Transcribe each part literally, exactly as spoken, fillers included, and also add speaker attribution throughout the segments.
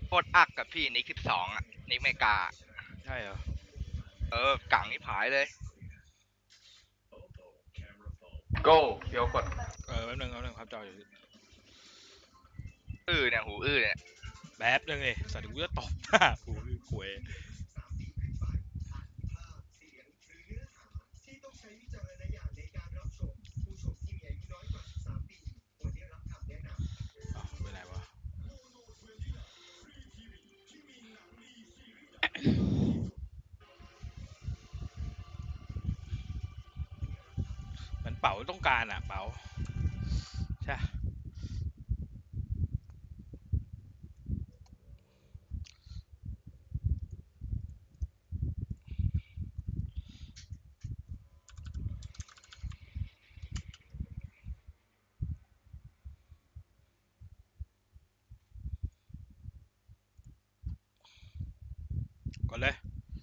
Speaker 1: โคตรอักกับพี่นิกสิบสองอ่ะนิกเมกา
Speaker 2: ใช่เหรอ
Speaker 1: เออกังนี่ผายเลย
Speaker 3: โก้เดี๋ยวกด
Speaker 2: เออแป๊บนึงแป๊บนึงครับจออยู่
Speaker 1: อื้อเนี่ยหูอื้อเนี่ย
Speaker 2: แป๊บนึงเลยสัตว์กูจะตบหน้าหูอื้อหวยไปไหนวะมันเป๋าต้องการอ่ะเป๋าใช่ก่อนเลย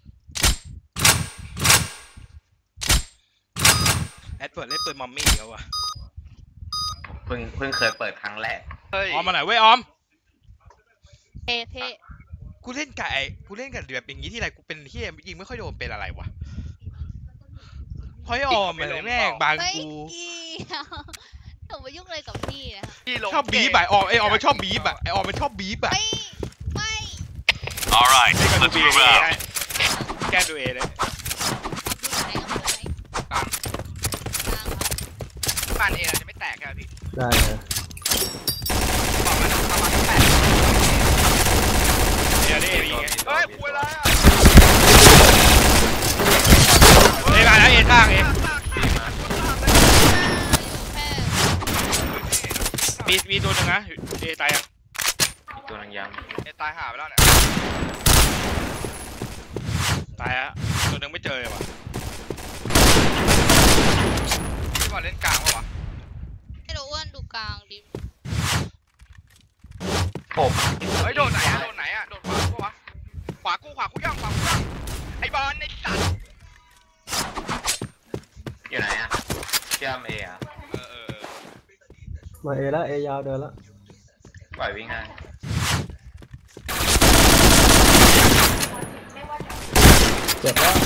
Speaker 2: แอดเปิดเล่นปืนมัมมี่เขาวะ
Speaker 3: เพิ่งเพิ่งเคยเปิดครั้งแรก
Speaker 1: เฮ้ย
Speaker 2: ออมมาไหนเว้ยออม
Speaker 4: เท่เท่
Speaker 2: กูเล่นกับไอ้กูเล่นกับแบบอย่างงี้ที่ไรกูเป็นที่ยิงไม่ค่อยโดนเป็นอะไรวะเพราะไอ้ออมมันแม่งบางกู
Speaker 4: หนูมายุ่งเลยกับพี่นะ
Speaker 2: ชอบบีบอ่ะออมไอออมมันชอบบีบอ่ะไอออมมันชอบบีบอ่ะ
Speaker 4: ไม่ไม่
Speaker 5: alright let's move out
Speaker 2: แก้ดูเอเลย
Speaker 1: บ้านเอเราจะไม่แตกครับพี่
Speaker 6: ได้เลย
Speaker 1: บอกมันประมาณแปด
Speaker 2: เดี๋ยวได้เออีก
Speaker 1: เฮ้ยป่วยแล้ว
Speaker 2: เอมาแล้วเอท่างเอมีมีตัวหนึ่งนะเอตายยัง
Speaker 3: อีกตัวนึงยัง
Speaker 1: เอตายหาไปแล้วเนี่ย
Speaker 2: ตายอะตัวหนึ่งไม่เจอเลยวะ
Speaker 1: พี่บอลเล่นกลางปะวะ
Speaker 4: ให้เราอ้วนดูกลางดิ
Speaker 3: โอ้
Speaker 1: เฮ้ยโดนไหนอะโดนไหนอะโดนขวาปะวะขวากูขวากูย่องขวากูย่องไอ้บอลในสัตว์
Speaker 3: อยู่ไหนอะเชื่อมเออะ
Speaker 1: เออเออ
Speaker 6: มาเอแล้วเอยาวเดินแล้ว
Speaker 3: ปล่อยวิ่งง่าย
Speaker 6: เจ็บแล้ว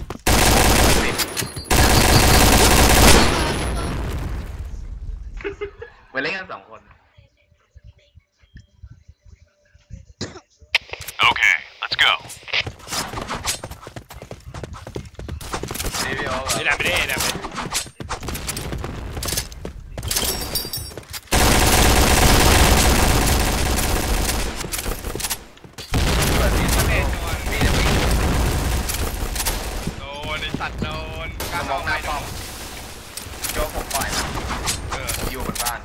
Speaker 3: ไปเล่นกันสองคน
Speaker 5: okay let's go
Speaker 3: นี่พี่โอ๊ค
Speaker 2: นี่แหละไม่ได้เอนะ
Speaker 1: สัตว์โดนก
Speaker 3: ก
Speaker 1: า
Speaker 3: ระ
Speaker 1: ร
Speaker 3: มองหน้าป้อมโยกผมปล่อยนะเอออยู่บนบ้าน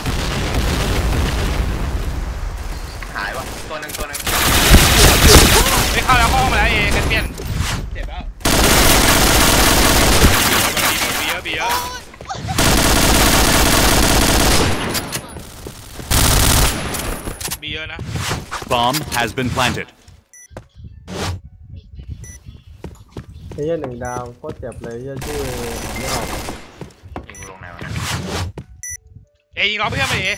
Speaker 3: หายวะตัวหนึ่งตัวหนึ่ง
Speaker 2: ไม่เข้าแล้วเข้ามาแล้วเอกันเปลี่ยนเจ็บแล้วบีเยอะบีเยอะบีเยอะนะ
Speaker 5: bomb has been planted
Speaker 6: ไอ้เหี้ยหนึ่งดาวโคตรเจ็บเลยเหี้ยชื่อไม่ออก
Speaker 3: ยิงลงไหนวะ
Speaker 2: เอยิงล้อเพื่อนไปเอ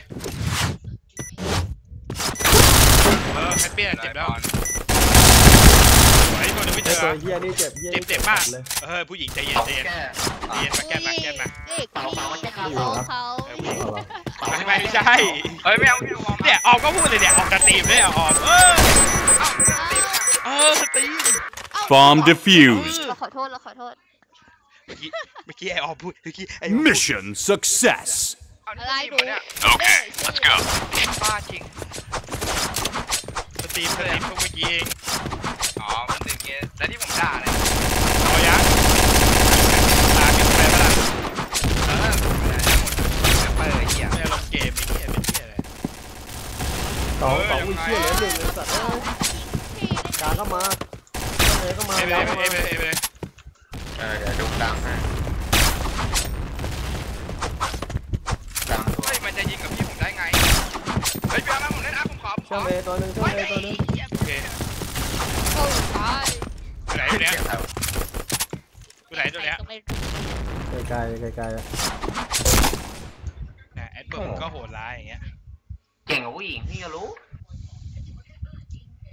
Speaker 2: เออแฮปปี้เจ็บแล้วไอ้ตัวนึงไม่เจอ
Speaker 6: ตัวเหี้ยนี่เจ็บเหี้ย
Speaker 2: เจ็บเจ็บมาก
Speaker 6: เลย
Speaker 2: เออผู้หญิงใจเย็นใจเย็นใจเย็นมาแก้มาแก้มา
Speaker 4: เด็กพี่เขาเขา
Speaker 2: ไม่ไม่ใช่
Speaker 1: เฮ้ยไม่เอาไม่เอา
Speaker 2: เนี่ยออกก็พูดเลยเนี่ยออกสตรีมเลยออกเออเออสตรีม
Speaker 5: bomb defused
Speaker 4: เราขอโทษเราขอโทษ
Speaker 2: เมื่อกี้เมื่อกี้ไอออพูดเมื่อกี้ไอ
Speaker 5: mission success
Speaker 4: อะไรดู
Speaker 5: okay let's go
Speaker 1: บ้าจริง
Speaker 2: สตรีมสตรีมพวกเมื่อกี้เอง
Speaker 1: อ๋อมันเป็นเงี้ยแล้วที่ผมด่าเลย
Speaker 2: เอายังตาเก็บไปปะล่ะ
Speaker 1: เออเปิดเหี้ย
Speaker 2: ไม่ลงเกมไอ้เหี้ยเป็นเหี้ยอะไร
Speaker 6: สองสองวิเชียเลยหนึ่งเลยสัตว์กลางก็มาเอก็มา
Speaker 2: เอไปเอไปเอไปเอไป
Speaker 3: เออเดี๋ยวดูดังให้ดังตัว
Speaker 1: เฮ้ยมันจะยิงกับพี่ผมได้ไงเฮ้ยเบียร์มาผมเล่นอาผมขอผมข
Speaker 6: เชื่อ
Speaker 1: อ
Speaker 6: มเอตัวหนึ่งเชื่อมเอตัวหนึ่ง
Speaker 2: โอเค
Speaker 4: โอ้ตาย
Speaker 2: ตัวไหนตัวเนี้ยตัวไหนตัวเนี้ย
Speaker 6: ไกลไกลไกล
Speaker 2: เนี่ยแอดเบิร์ดก็โหดร้ายอย่างเงี้ย
Speaker 3: เก่งกว่าผู้หญิงพี่ก็รู้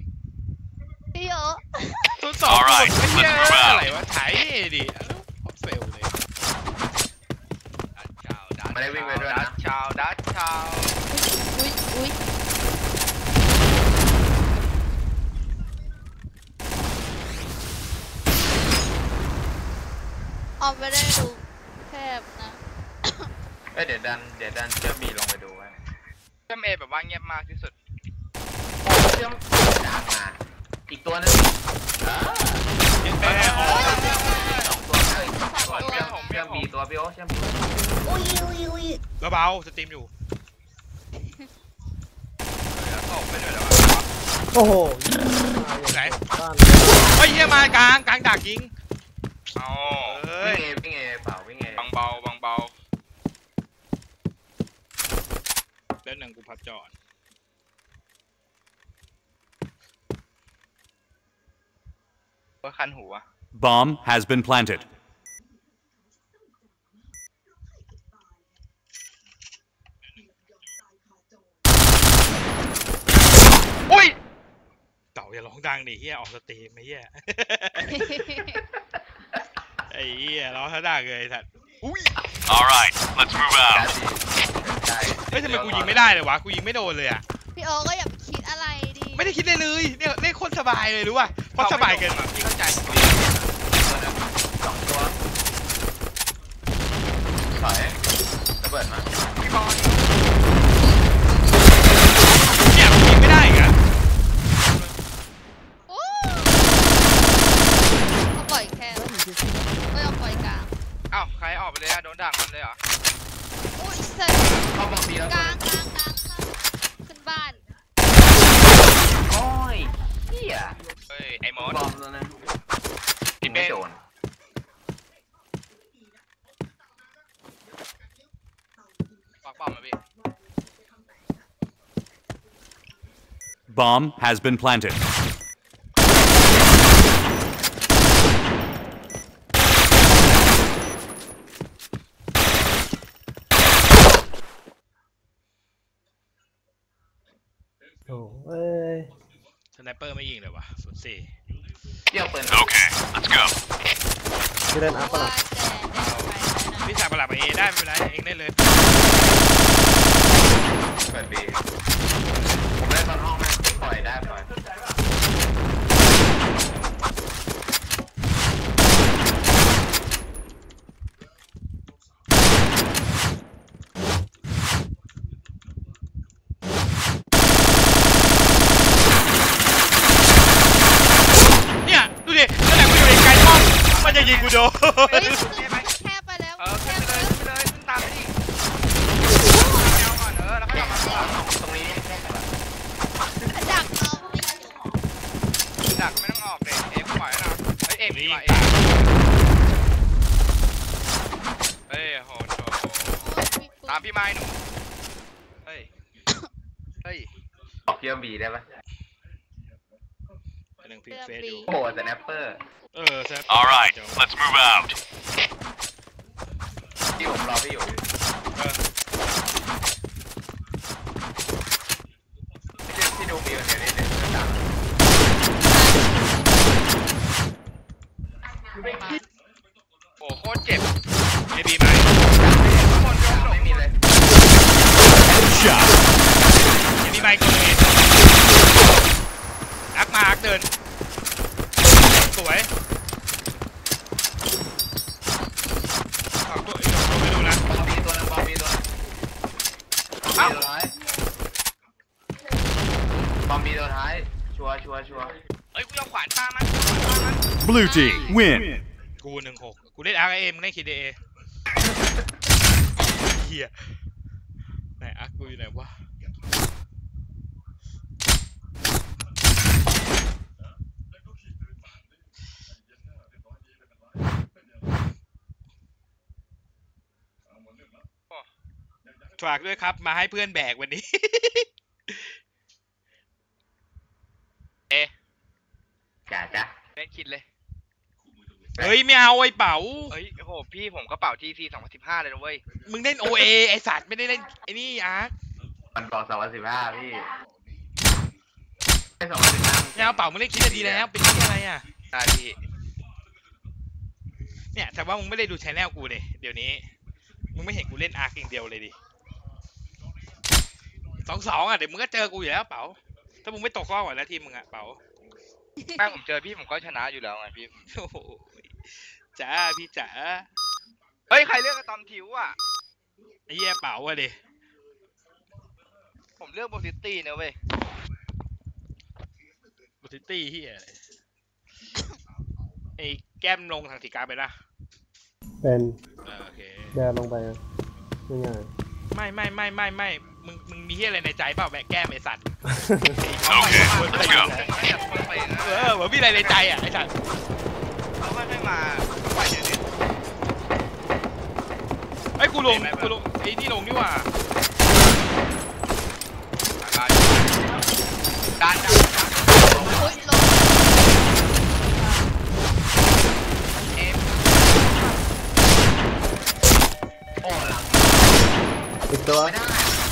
Speaker 2: สองคนไอ้เหี้ยอะไรวะถ่ายดิเฟลเลย
Speaker 3: ไม่ได้วิ่งไปด้วย
Speaker 1: ดั
Speaker 3: นะ
Speaker 1: ดชาวดัดชาว
Speaker 4: อุ้ยอุ้ยออมไม่ได้ดูแคบนะ
Speaker 3: เอ้ยเดี๋ยวดันเดี๋ยวดันเชื่อมบีลงไปดูไว้
Speaker 1: เชื่อมเอแบบว่าเงียบมากที่สุด
Speaker 3: เชื่อมดางมาอีกตัวนึงอ่า
Speaker 2: ยังแพ้ออก
Speaker 3: สองตัวเลยสองตัวเชื่อมเชื่อมบีตัวพี่โอ้เชื่อมบี
Speaker 4: อุ้ยอุ้ยอุ้ย
Speaker 2: เบาๆสตรีมอยู่
Speaker 1: ตกไปเลยแล้ว
Speaker 6: โอ้โห
Speaker 2: ไหน
Speaker 6: บ้าน
Speaker 2: เฮ้ยเหี้ยมากลางกลางดักยิง
Speaker 1: เอา
Speaker 2: เอ้ย
Speaker 3: วิ่งเอวิ่งเอเปล่าวิ่งเอบ
Speaker 1: างเบาบางเบา
Speaker 2: เล่นหนังกูพับจอด
Speaker 1: ว่าคันหูอะ
Speaker 5: Bomb has been planted.
Speaker 1: อุ้ย
Speaker 2: เต่าอย่าร้องดังดิเฮียออกสตรีมไอ้เฮีย ไอ้เฮียร้องซะดังเลยไอ้สัตว์
Speaker 5: All right, let's move
Speaker 3: ได้
Speaker 5: out.
Speaker 3: ได้
Speaker 2: เฮ้ยทำไมกูยิงไม่ได้เลยวะกูยิงไม่โดนเลยอ่ะ
Speaker 4: พี่โอก็อย่าไปคิดอะไรดิ
Speaker 2: ไม่ได้คิดเลยเลยเนี่ยเล่นโคตรสบายเลยรู้ป่ะเพราะสบายเกิน
Speaker 1: พี่เข้าใจ
Speaker 3: สองตัวถอยระเบิดมา
Speaker 1: พี่บอล
Speaker 2: เนี่ยกูยิงไม่ได้อีกอ่ะ
Speaker 4: โอ้เอาปล่อยแค่ไม่เอาปล่อยกลาง
Speaker 1: อ้าวใครออกไปเลยอะโดนด่างมันเลยเหรอ
Speaker 4: อุ้ยเสร็จ
Speaker 3: เข้าบอมบีแล้ว
Speaker 4: กลางกลางกลางค่ะขึ้นบ้าน
Speaker 3: โอ้ยเฮีย
Speaker 1: เฮ้ยไอ้มอส
Speaker 3: บอมแล้วนะยิงไม่โดน
Speaker 1: ปากป้อมมาพี่
Speaker 5: Bomb has been planted.
Speaker 6: โอ้เอ้ย
Speaker 2: สไนเปอร์ไม่ยิงเลยวะศูนย์สี่
Speaker 3: เที่ยวปืน
Speaker 5: Okay, let's go.
Speaker 6: พี่เล่นอัพปะ
Speaker 4: ว่า
Speaker 6: ล่ะ
Speaker 4: แต่แต่ไปนะ
Speaker 2: พี่สายประหลาดไปเอได้ไม่เป็นไรเองได้เลย
Speaker 3: เปิดบีผมได้ตอนห้องนะปล่อยได้ปล่อย
Speaker 2: เนี่ยดูดินั่นแหละกูอยู่ในไกลกล้องมันจะยิงกูโดน
Speaker 4: เฮ้ยขึ้นแคบไปแล้ว
Speaker 1: เออ
Speaker 4: แค
Speaker 1: ขึ้น
Speaker 4: บ
Speaker 1: ไป
Speaker 4: ไป
Speaker 1: เลย
Speaker 4: แล้ว
Speaker 1: ขึ้นไปเลยขึ้นตามไปดิแนวก่อนเออแล้วก็
Speaker 3: เรี
Speaker 1: ก
Speaker 3: ย
Speaker 1: ลั
Speaker 3: ก
Speaker 1: บ
Speaker 3: มา
Speaker 1: มา
Speaker 3: ตรงนี้แค่ไหน
Speaker 4: ดักเอา
Speaker 1: ดักไม่ต้องออกเลยเอฟปล่อยแล้วนะเฮ้ยเอฟดีกว่าเอฟเฮ้ยโหดโหดตามพี่ไม้หนูเฮ้ยเฮ้ย
Speaker 3: ออกเที่ยวบีได้ปะ
Speaker 2: หนึ่งพิงเฟสอยู่
Speaker 3: โอ้โหสแนปเปอร์
Speaker 2: เออสไนเปอร์
Speaker 5: All right, let's move out.
Speaker 3: ที่ผมรอพี่อยู่
Speaker 2: เออ
Speaker 3: ที่ที่ดูมีอยู่เนี่ยเนี่ยเนี่ยดัง
Speaker 1: โอ้โคตรเจ็บ
Speaker 2: เอบีไหม
Speaker 1: ทุกคนยกหล
Speaker 3: ไม่
Speaker 1: บ
Speaker 3: มีเลย
Speaker 5: Shot.
Speaker 2: เอบีไหมกูเลยอักมาอักเดินสวยฝากตัวไอ้ดอกตัวไม่ดูนะ
Speaker 3: บอมบีตัวนึงบอมบีตัวนึงบอมบีตัวท้ายบอมบีตัวท้ายชัวร์ชัวร์ชัวร์
Speaker 1: เฮ้ยกูยอมขวานฆ่ามันขวานฆ่ามัน
Speaker 5: Blue team win.
Speaker 2: กูหนึ่งหกกูเล่นอาร์เอ็มเล่นคีเดเอเฮียไหนอักกูอยู่ไหนวะฝากด้วยครับมาให้เพื่อนแบกวันนี้
Speaker 1: เอ
Speaker 3: จ้าจ้า
Speaker 1: เล่นคิดเลย
Speaker 2: เฮ้ยไม่เอาไอ้เป๋า
Speaker 1: เฮ้ยโหพี่ผมกระเป๋าทีซีสองพันสิบห้าเลยนะเว้ย
Speaker 2: มึงเล่นโอเอไอสัตว์ไม่ได้เล่นไอ้นี่อาร์
Speaker 3: มันบอกสองพันสิบห้าพี่ให้สองพันสิบห้า
Speaker 2: ไม่เอาเป๋ามึงเล่นคิดจะดีแล้วเป็นที่อะไรอ่ะ
Speaker 1: ได้พี่
Speaker 2: เนี่ยแต่ว่ามึงไม่ได้ดูชแนลกูเลยเดี๋ยวนี้มึงไม่เห็นกูเล่นอาร์คอย่างเดียวเลยดิสองสองอ่ะเดี๋ยวมึงก็เจอกูอยู่แล้วเป๋าถ้ามึงไม่ตกรอบก่อนแล้วทีมมึงอ่ะเป๋า
Speaker 1: แม่ผมเจอพี่ผมก็ชนะอยู่แล้วไงพี่
Speaker 2: โอ้โหจ๋าพี่จ๋า
Speaker 1: เฮ้ยใครเลือกอะตอมทิวอ่ะ
Speaker 2: ไอ้เหี้ยเป๋าอะดิ
Speaker 1: ผมเลือกโบซิตี้นะเว้ย
Speaker 2: บูติตี้เหี้ยอะไรไอ้แก้มลงทางสีกาไปนะ
Speaker 6: เป็น
Speaker 2: เออโอเค
Speaker 6: เดินลงไปง่าย
Speaker 2: ไม่ไม่ไม่ไม่ไม่มึงมึงมีเหี้ยอะไรในใจเปล่าแบกแก้มไอ้สัตว์
Speaker 5: Okay, let's go.
Speaker 2: เออเหมือนมีอะไรในใจอ่ะไอ้สัตว์
Speaker 1: เขาไม่ให้มาไปเดี๋ยวนี้
Speaker 2: ไอ้ยกูลงกูลงไอ้นี่ลงนี่หว่า
Speaker 1: ดันดันดัน
Speaker 4: โอ๊ยลง
Speaker 1: เอ็ม
Speaker 3: โอ้หลัง
Speaker 6: ๆอีกตัว
Speaker 3: ไม่ได้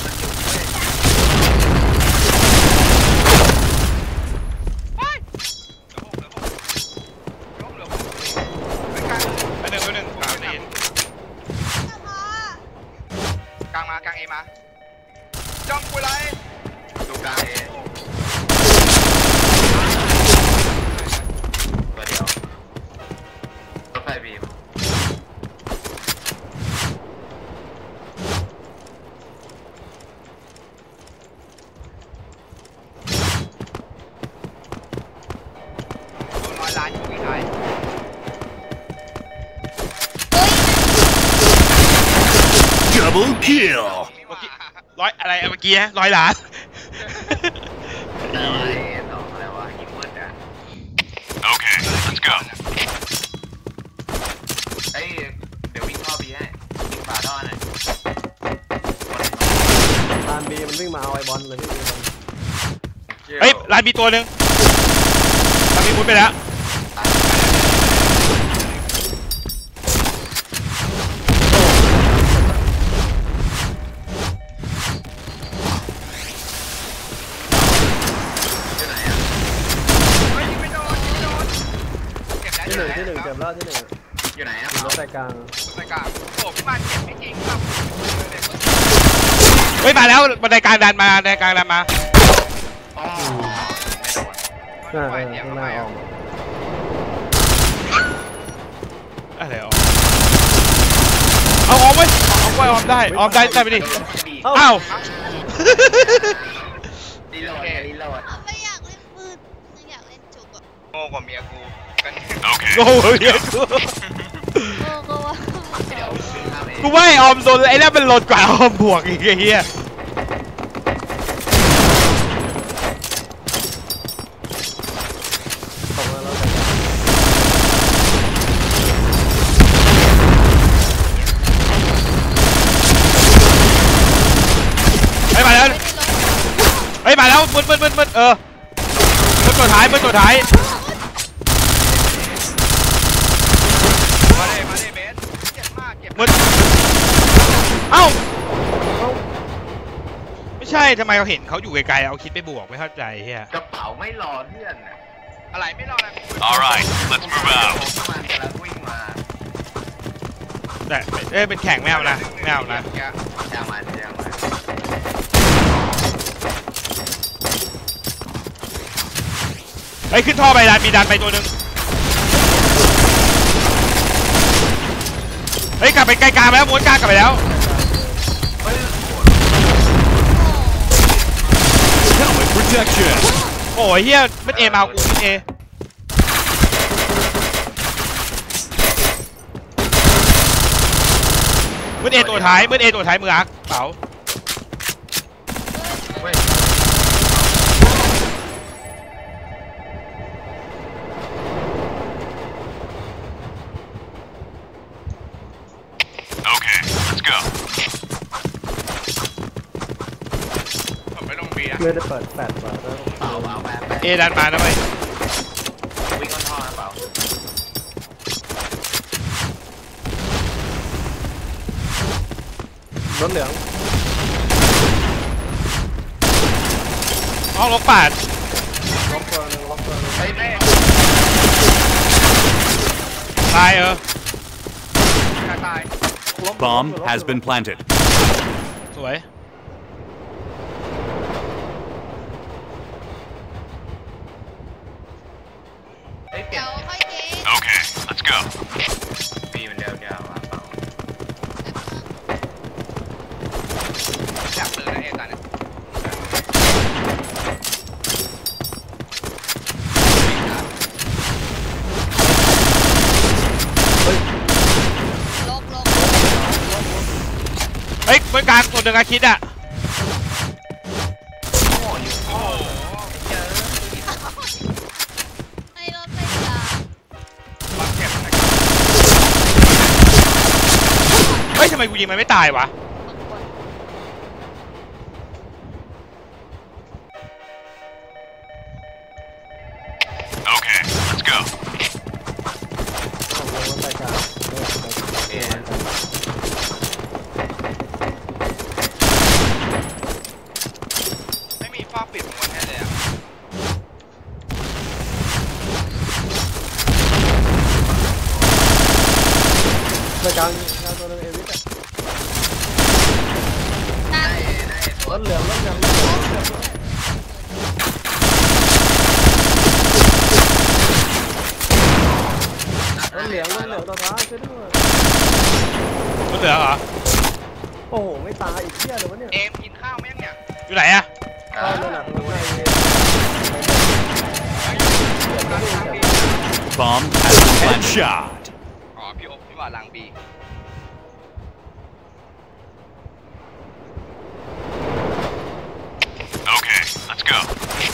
Speaker 1: เหลือหกเหลือหกเหลือหกไปกลาง
Speaker 2: ไปหนึ่งไปหนึ่งเปล่าใจเย็น
Speaker 1: กลางมากลางเอมาจ้องกูไร
Speaker 3: ดูกลางเอตัวเดียวรถไฟบีม
Speaker 1: โดนร้อยล้านอยู่ที่ไทย
Speaker 5: Double kill.
Speaker 2: เมื่อกี้ร้อยอะไรอะเมื่อกี้ฮะร้อยล้าน
Speaker 3: แต่ว่าเอสองอะไรวะยิงมืดอ่ะ
Speaker 5: Okay, let's go.
Speaker 3: เอ้ยเดี๋ยววิ่งท่อบีให้ยิงฝาท่อหน่อย
Speaker 6: ตานบีมันวิ่งมาเอาไอ้บอลเลยพี่บอล
Speaker 2: เฮ้ยลายมีตัวหนึ่งลายมีมุดไปแล้ว
Speaker 3: ที่ไหนอ่ะ
Speaker 1: เฮ้ยยิงไม่โดนยิงไม่โดนเก็บได้
Speaker 6: ที่หนึ่งที่หนึ่งเจ็บแล้วที่หนึ่ง
Speaker 3: อยู่ไหนอ่ะ
Speaker 6: อยู่รถไฟกลาง
Speaker 1: ไปกลางโอ้พี่มันเก็บไม่จริงครับ
Speaker 2: เฮ้ยมาแล้วบันไดกลางดันมาบันไดกลางดันมา
Speaker 3: อ๋อไม่โดน
Speaker 6: หน้า
Speaker 1: ไป
Speaker 6: เออ
Speaker 1: เดี๋ยว
Speaker 6: ข้างห
Speaker 1: ไป
Speaker 6: น้าอ
Speaker 1: เอา
Speaker 6: อก
Speaker 2: อะไรออกเอาออมไว้เอาไว้ออมได้ออมได้ได้ไปดิ
Speaker 6: เอ้า
Speaker 2: อ้าว
Speaker 3: รีโหลดรีโหลด
Speaker 4: ไม่อยากเล่นปืนไม่อยากเล่นจุกอะ
Speaker 1: โง่กว่าเมียกูกัน
Speaker 5: Okay.
Speaker 2: โง่เฮียกู
Speaker 4: โอ้ก็ว่า
Speaker 3: เดี๋ยวซื้อข้ามเอง
Speaker 2: กูว่าไอ้ออมโดนไอ้นั่นเป็นหลดกว่าออมบวกอีกไอ้เฮีย
Speaker 6: ตกมาแล้วแต่
Speaker 2: เฮ้ยมาแล้ว
Speaker 4: ไม่ได้ลง
Speaker 2: เฮ้ยมาแล้วมึนมึนมึนมึนเออมึนตัวท้ายมึนตัวท้าย
Speaker 1: มาเลยมาเลยเบสเจ็บมากเจ็บ
Speaker 2: มึนเอ้าไม่ใช่ทำไมเราเห็นเขาอยู่ไกลๆเอาคิดไปบวกไม่เข้าใจเฮีย
Speaker 3: กระเป๋าไม่รอเพื่อนอ่ะ
Speaker 1: อะไรไม่รอดนะ
Speaker 5: All right, let's move out.
Speaker 3: ผมมันกำลังวิ่งมา
Speaker 2: แต่เอ้ยเป็นแข่งไม่เอานะไม่เอานะ
Speaker 3: ยางมันยางมัน
Speaker 2: เฮ้ยขึ้นท่อไปดันมีดันไปตัวหนึ่งเฮ้ยกลับไปไกลกลางไปแล้วม้วนกลางกลับไปแล้ว
Speaker 3: เฮ้ย
Speaker 5: Helmet protection.
Speaker 2: โอ้ยเฮียมันเอมาเอากูมันเอมืดเอตัวท้ายมืดเอตัวท้ายมืออักเป๋า
Speaker 3: เว้ย
Speaker 5: Okay, let's go.
Speaker 1: ผมไม่ลงบีนะ
Speaker 6: ไม่ได้เปิดแปดเปิดแล้ว
Speaker 3: เป๋าเป๋าแป๊บ
Speaker 2: เอดันมานะเว้ย
Speaker 3: วิ่งก้นท่อนะเป๋าร
Speaker 6: ถเหลือง
Speaker 2: ห้องลกปาด
Speaker 6: ล็อกตัวหนึงล็อกตัวหนึง
Speaker 3: เฮ้ยแม่
Speaker 2: ายเออ
Speaker 1: การตาย
Speaker 5: Bomb has been planted.
Speaker 2: สวย
Speaker 3: เฮ้ยเปลี่
Speaker 4: เดี๋
Speaker 3: ย
Speaker 4: ย
Speaker 3: น
Speaker 4: วค่อยเจ๊
Speaker 5: Okay, let's go.
Speaker 3: ปีมันเดียวเดียวอ่ะเปล่า
Speaker 1: อยากซื้อนะเอตาเนี่ย
Speaker 4: ลกลก
Speaker 2: เฮ้ยบนกลางตัวหนึ่งอาคิดอ่ะ
Speaker 3: โอ้อยู่โอ้เจอ
Speaker 4: ไม่รอดไม่ยา
Speaker 1: บังเก็บนะครับ
Speaker 2: เฮ้ยทำไมกูยิงมันไม่ตายวะ
Speaker 4: บางคน
Speaker 5: Okay, let's go.
Speaker 3: เอ๊ะ
Speaker 1: ไม่มีฟ้าปิดม้วนให้เลยอ่ะ
Speaker 6: รายการงานตัวนึงเอวิสอะ
Speaker 4: นั่น
Speaker 3: ได้ได้
Speaker 6: ร
Speaker 3: ตัว
Speaker 6: ถเหลืองรถเหลืองรถเหลืองรถเหลืองรถเหลืองรถเหลืองต่อท้ายช่วยด้วย
Speaker 2: มันเหลือเหรอ
Speaker 6: โอ้โหไม่ตายอีกเที่ยเลยวะเนี่ย
Speaker 1: เอมกินข้าวไหมยังเนี่ย
Speaker 2: อยู่ไหนอะ
Speaker 6: เข้าเลยหนักรถในเนี่ย
Speaker 5: Bomb has been planted. Shot.
Speaker 1: อ๋อพี่อบพี่ว่าลังบี
Speaker 5: Okay, let's go.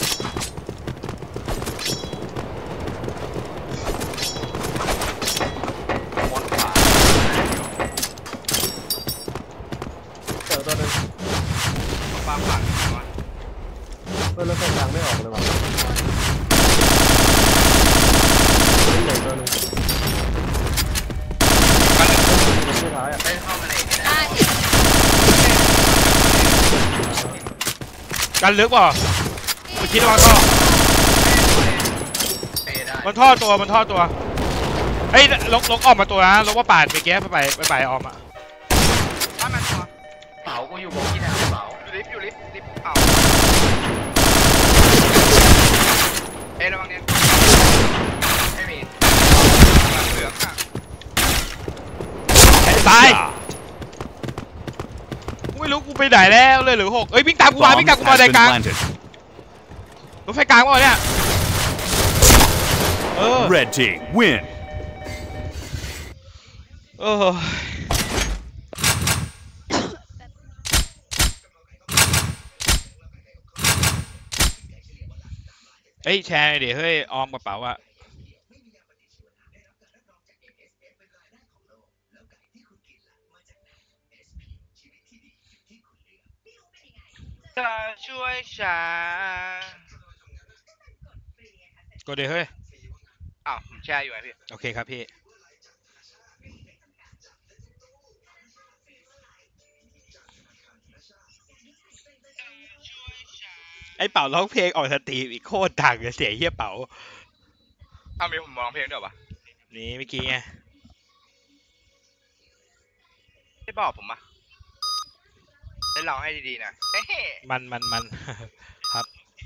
Speaker 3: ม้วนขวา
Speaker 6: เจอตัวนึง
Speaker 1: ฟ้าผ่านวะ
Speaker 6: เพื่อนรถไฟกลางไม่ออกเลยว่ะเหลือตัวนึง
Speaker 1: กันหนึ่ง
Speaker 6: ตัวสุดท้ายอ่ะ
Speaker 3: ได้เข้ามาในนี่นะ
Speaker 4: ได้
Speaker 2: กันลึกป่ะกูคิดว่าท่อ
Speaker 3: เปย์ได้
Speaker 2: มันท่อตัวมันท่อตัวเฮ้ยลกลกออกมาตัวนะลกว่าปาดไปแก้ไปไปไปไปออกมา
Speaker 1: บ้านมันตัว
Speaker 3: เป๋ากูอยู่บนที่ไหนเป๋า
Speaker 1: อยู่ลิฟต์อยู่ลิฟต์ลิฟต์เอ้าเอระวังเนี่ย
Speaker 3: ไม่มี
Speaker 1: เหลืองอ่ะ
Speaker 2: ตายกูไม่รู้กูไปไหนแล้วเลยเหลือหกเอ้ยวิ่งตามกูมา
Speaker 5: Bomb
Speaker 2: วิ่งตามกูมา
Speaker 5: has
Speaker 2: ใน
Speaker 5: been
Speaker 2: กลาง
Speaker 5: planted.
Speaker 2: รถไฟกลางป่ะเนี่ยเออ
Speaker 5: Red team win.
Speaker 2: เออเฮ้ยแชร์หน่อยดิเฮ้ยออมกระเป๋าอะ
Speaker 1: จะช่วยฉัน
Speaker 2: กดดิเฮ้ย
Speaker 1: อ้าวผมแชร์อยู่ไงพี่
Speaker 2: โอเคครับพี่ไอเป๋าร้องเพลงออกสตรีมอีกโคตรดังเลยเสียงเฮียเป๋า
Speaker 1: อ้าวมีผมร้องเพลงด้วยปะ
Speaker 2: นี่เมื่อกี้ไง
Speaker 1: ไม่บอกผมอะได้ลองให้ดีๆนะเฮ้
Speaker 2: มันมันมัน ครับ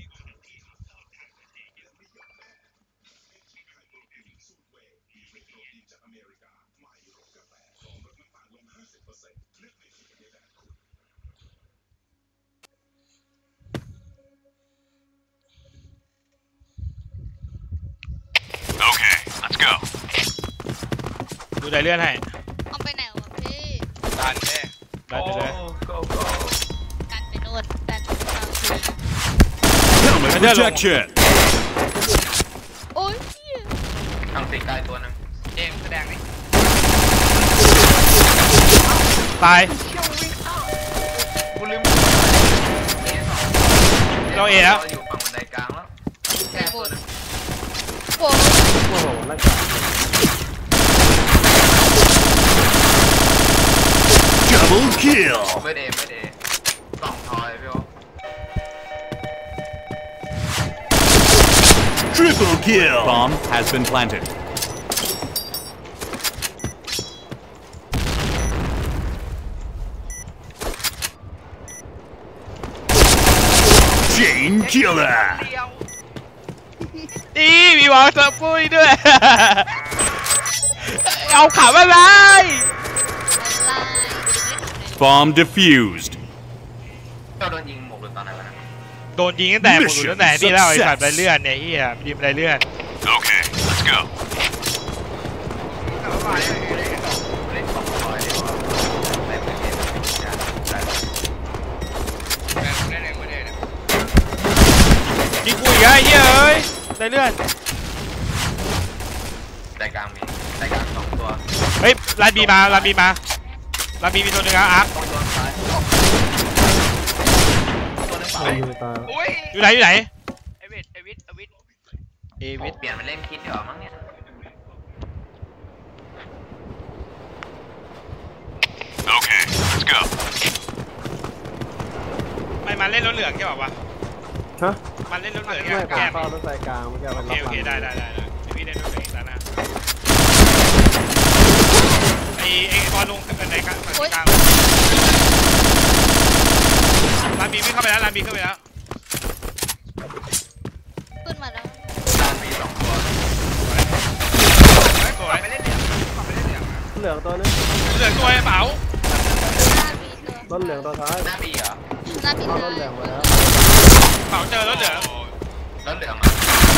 Speaker 5: Okay, let's go.
Speaker 2: ดูไดเลื่อนให้
Speaker 4: เอาไปไหนวะพี่
Speaker 1: ดันแน่
Speaker 2: ได้ไปเลย
Speaker 3: โก้โก้
Speaker 4: ดันไปโน่นดันไปทางพี่
Speaker 5: Helmet protection.
Speaker 4: โอ๊ยเหี้ย
Speaker 3: ทางตีกายตัวนึง
Speaker 1: เจมส์แสดงดิ
Speaker 2: ตาย
Speaker 3: กูลืมเอสอง
Speaker 2: เราเอแล้ว
Speaker 3: อยู่ฝั่งบันไดกลางแล้วแค่ตัวนึง
Speaker 4: โอ้ย
Speaker 6: โอ้โหหน้ากาก
Speaker 5: Double kill.
Speaker 3: ไม่เดไม่เดสองทอยพี่โอ
Speaker 5: Triple kill. Bomb has been planted. killer.
Speaker 1: เดียว
Speaker 2: นี่มีวอลเซอร์ปุ้ยด้วย เอาขำอะไร
Speaker 4: อะไร
Speaker 5: Bomb defused.
Speaker 3: เราโดนยิงหมกหรือตอนไหนวะนะ
Speaker 2: โดนยิงตั้งแต่หมดตั้งแต่นี่แล้วไอ้สัตว์ไรเลื่อนเนี่ยเฮียยิงไรเลื่อน
Speaker 5: Okay, let's go.
Speaker 1: แต่ว่ามาเนี่ย
Speaker 3: เล่นของคอยเดี๋ยวไปประเทศได้
Speaker 1: แม่งเล่นเองไม่ได้เนี่ย
Speaker 2: ยิงกูอีกไอ้เฮียเอ้ยไรเลื่อน
Speaker 3: ใจกลางมีใจกลางสองตัว
Speaker 2: เฮ้ยลานบีมาลานบีมาลานบีมีตัวหนึงอ่ะอาร์ค
Speaker 3: ต้องโดนซ้ายตัวนึงเปล่า
Speaker 6: ไม่อยู่ตาย
Speaker 1: อุ้ย
Speaker 2: อยู่ไหนอยู่ไหน
Speaker 1: ไอวิทไอวิทไอวิท
Speaker 2: เอวิท
Speaker 3: เปลี่ยนมาเล่นคิดดีกว่ามั้งเนี่ย
Speaker 5: Okay, let's go.
Speaker 2: ไม่มาเล่นรถเหลืองใช่ป่าววะ
Speaker 6: ฮะ
Speaker 2: มันเล่นรถเหลือง
Speaker 6: ไม่
Speaker 2: แก
Speaker 6: กลาง
Speaker 2: ม
Speaker 6: เข้ารถไฟกลางเมื่อกี้
Speaker 2: โอ
Speaker 6: ไป
Speaker 2: เค
Speaker 6: รับ
Speaker 2: โอเคได้ได้ได้ได้พี่เล่นรถเหลืองอีกแล้วนะไอ้ไอ้บอลลงกันไหนกันกลางลานบีไม่เข้าไปแล้วลานบีเข้าไปแล้ว
Speaker 4: ขึ้นมาแล้ว
Speaker 3: กลางมีสองตัว
Speaker 2: สวย
Speaker 1: ไปเล่นเหลี่ยมกลับไปเล่นเหลี่ยม
Speaker 6: เหลืองตัวนึง
Speaker 2: เหลืองตัวไอ้เป๋า
Speaker 4: หน้ามีตัว
Speaker 6: รถเหลืองตัวท้าย
Speaker 3: หน้าบีเหรอ
Speaker 4: หน้ามี
Speaker 6: เอา
Speaker 4: ตัว
Speaker 6: รถเหลืองมาแล้ว
Speaker 2: เป๋าเจอรถเหลือง
Speaker 3: แล้วเหลืองมา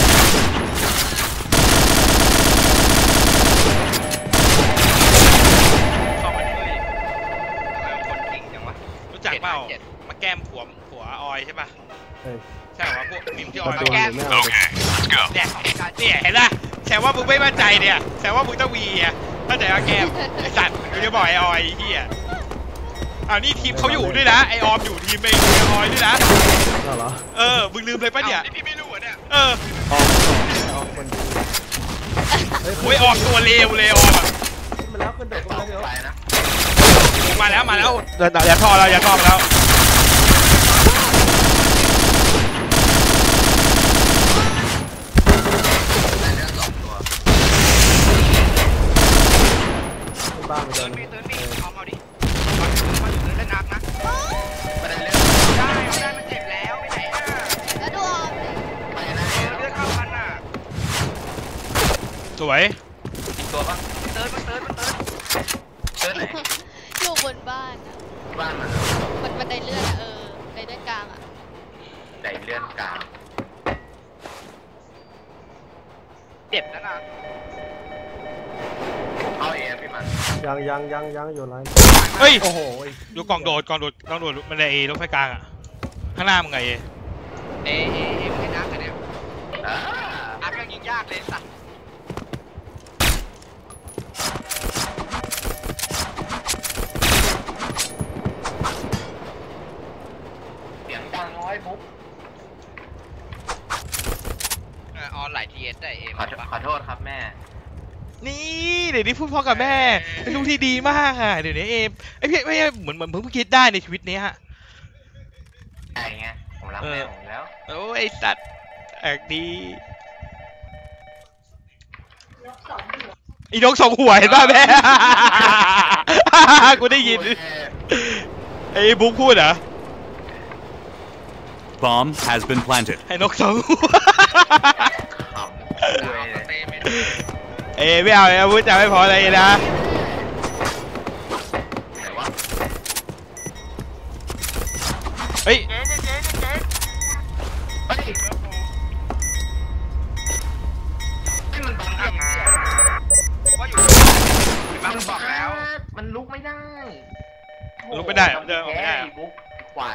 Speaker 2: เข้ามาดิ
Speaker 1: เฮ้ยทำไมคนเก่งจังวะ
Speaker 2: รู้จักเปล่า
Speaker 1: เจ็ด
Speaker 2: มาแก้มผัวผัวออยใช่ป่ะ
Speaker 6: เฮ้ย
Speaker 2: ใช่เหรอพวกมิมที่อ
Speaker 6: ป
Speaker 2: อย
Speaker 6: ระตู
Speaker 2: มาแก้ม
Speaker 6: หรือไม่เอาดิ
Speaker 5: Okay, let's go.
Speaker 2: เนี่ยเนี่ยเห็นป่ะแสดงว่ามึงไม่มั่นใจเนี่ยแสดงว่ามึงต้องวีอ่ะเข้าใจว่าแก้มไอ้สัตว์กูจะบอกไอ้ออยไอ้เหี้ยอ้าวนี่ทีมเขาอยู่ด้วยนะไอออมอยู่ทีมไอ้ออยด้วยนะ
Speaker 6: เอาเหรอ
Speaker 2: เออมึงลืมเลยปะเนี่ย
Speaker 1: นี่พี่ไม่รู้เหรอเนี่ย
Speaker 2: เออ
Speaker 6: ออกออกมันดีเฮ้ย
Speaker 2: โอ้ยออมตัวเลวเลยออมอ่ะ
Speaker 6: ขึ้นมาแล้วขึ้น
Speaker 3: เป็
Speaker 6: เด็
Speaker 3: น
Speaker 6: ก
Speaker 3: สอง
Speaker 6: มาแล้ว
Speaker 3: ไปนะ
Speaker 2: มาแล้วมาแล้วอย่าท่อแล้วอย่าท่อมาแล้ว
Speaker 3: ได้เลือดสองตัว
Speaker 6: บ้านไป
Speaker 1: เตื
Speaker 6: เดิ
Speaker 1: อน
Speaker 6: น
Speaker 1: มีเตือนมีเอามาดิมาถึงมาถึงเล่นนักนะ
Speaker 3: ไม่ได้เลือด
Speaker 1: ได้ได้มันเจ็บแล้วไปไหนอ่ะ
Speaker 4: แล้วดูออมเลย
Speaker 3: ไปนะ
Speaker 1: เออเลือดเข้ากันอ่ะ
Speaker 2: สวย
Speaker 3: อีกตัวปะ
Speaker 1: เตือนมันเตือนมันเตือน
Speaker 3: เลือดไหน
Speaker 4: อยู่บนบ้านนะ
Speaker 3: บ้านมัน
Speaker 4: บนบันไดเลื่อนอะเออบันไดเลื่อนกลางอะ
Speaker 3: ไหนเลื่อนกลาง
Speaker 1: เจ็บนะนะ
Speaker 3: เอาเองพี่มัน
Speaker 6: ยังยังยังยังอยู่ไร
Speaker 2: เฮ้ย
Speaker 6: โอ้โห
Speaker 2: ดูกล่องโดดกล่องโดดกล่องโดดมันเลยเอรถไฟกลางอ่ะข้างหน้ามึงไงเอ
Speaker 1: เอ๊ะเอ๊ะเอ๊ะไม่นักเลยเนี่ย
Speaker 3: อ่า
Speaker 1: อัพยังยิงยากเลยสัตว์
Speaker 3: เสียงดังน้อยบุ๊ก
Speaker 1: เออออนหลายทีเอสได้เอ็ม
Speaker 3: ขอโทษขอโทษครับแม่
Speaker 2: นี่เดี๋ยวนี้พูดพ่อกับแม่เป็นลูกที่ดีมากอ่ะเดี๋ยวนี้เอไอ้พี่ไม่เหมือนเหมือนเพิ่งคิดได้ในชีวิตนี้ฮะ
Speaker 3: ไงไงผมรักแม่ผมอยู่แล้ว
Speaker 2: โอ้ยไอ้สัตว์แอกดีอีนกสองหัวเห็นป่ะแม่ กูได้ยินไอ้บุ๊กพูดเหรอ
Speaker 5: Bomb has been planted.
Speaker 2: ไอ้นกสองหัว
Speaker 3: ขำคุยเลย
Speaker 1: เตะไม่ได้
Speaker 2: เอ้ไม่เอาอาวุธจะไม่พออะไรนะ
Speaker 3: ไหนวะ
Speaker 2: เฮ้ย
Speaker 1: เจ๊เจ๊เจ๊เจ๊
Speaker 3: เฮ้ยให้มันบังคับ
Speaker 1: ว่าอยู่มันบอกแล้ว
Speaker 3: มันลุกไม่ได้
Speaker 2: ลุกไม่ได้เดินออกไม่ได้
Speaker 3: แพ้บุ๊กควาย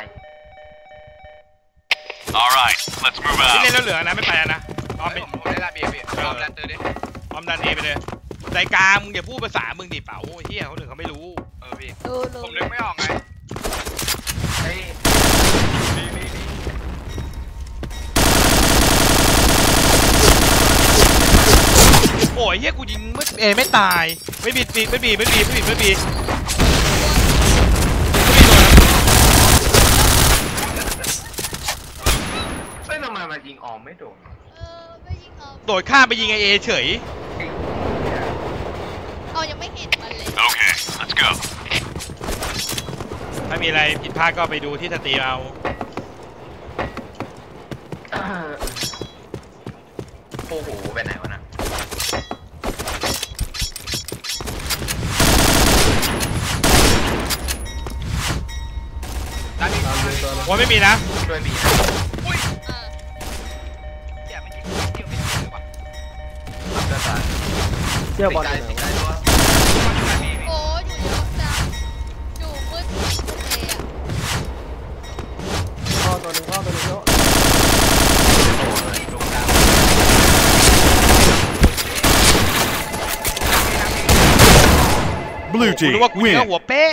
Speaker 5: All right, let's move
Speaker 2: ที่เล่น
Speaker 5: out.
Speaker 2: แล้วเหลือนะไม่ไปแล้วนะออม
Speaker 1: ผ
Speaker 2: เป็น
Speaker 1: มผมได้ลาเบียร์พี่ออมแลนเตอร์ดิ
Speaker 2: ออมดันเอไปเลยใจกลางมึงอย่าพูดภาษามึงดิเป๋าเฮียเขาหนึ่งเขาไม่รู้
Speaker 1: เออพี่
Speaker 4: ดูดู
Speaker 1: ผมนึกไม่ออกไง
Speaker 3: เฮ้ย
Speaker 1: มีมีมี
Speaker 2: โอ้ยเฮียกูยิงไม่เอไม่ตายไม่บีไม่บีไม่บีไม่บีไม่บี
Speaker 3: เฮ้ยทำไมมันยิงออมไม่โดน
Speaker 4: เออไม่ยิงออม
Speaker 2: โดดข้ามไปยิงไอเอเฉย
Speaker 4: เอายังไม่เห็นมันเลย
Speaker 5: Okay, let's go.
Speaker 2: ถ้ามีอะไรผิดพลาดก็ไปดูที่สตรีมเอา
Speaker 3: คู่หูไปไหนวะนะ
Speaker 1: ตามพี่
Speaker 6: ตามเลยตัวนะ
Speaker 2: โอ้ยไม่มีนะ
Speaker 3: ช่วยบี
Speaker 1: อุ้ย
Speaker 4: เออ
Speaker 1: เหี้ยไม่จริงเกี่ยวไม่จริงเลยวะ
Speaker 3: เจอสาร
Speaker 6: เชี่ยวบอล
Speaker 3: ใจ
Speaker 6: อยู่ไหน
Speaker 3: ใจ
Speaker 6: วะ
Speaker 3: ตัว
Speaker 4: โอ้อยู่เยอะจังอยู่มืดเลยอ่ะ
Speaker 6: พ่อตัวหนึงพ่อตัวหนึงเยอะ
Speaker 3: โอ้ยลงดาว
Speaker 5: Blue
Speaker 2: กู
Speaker 5: team
Speaker 2: นึกว่ากูเนื้อ
Speaker 5: win.
Speaker 2: หัวเป๊ะ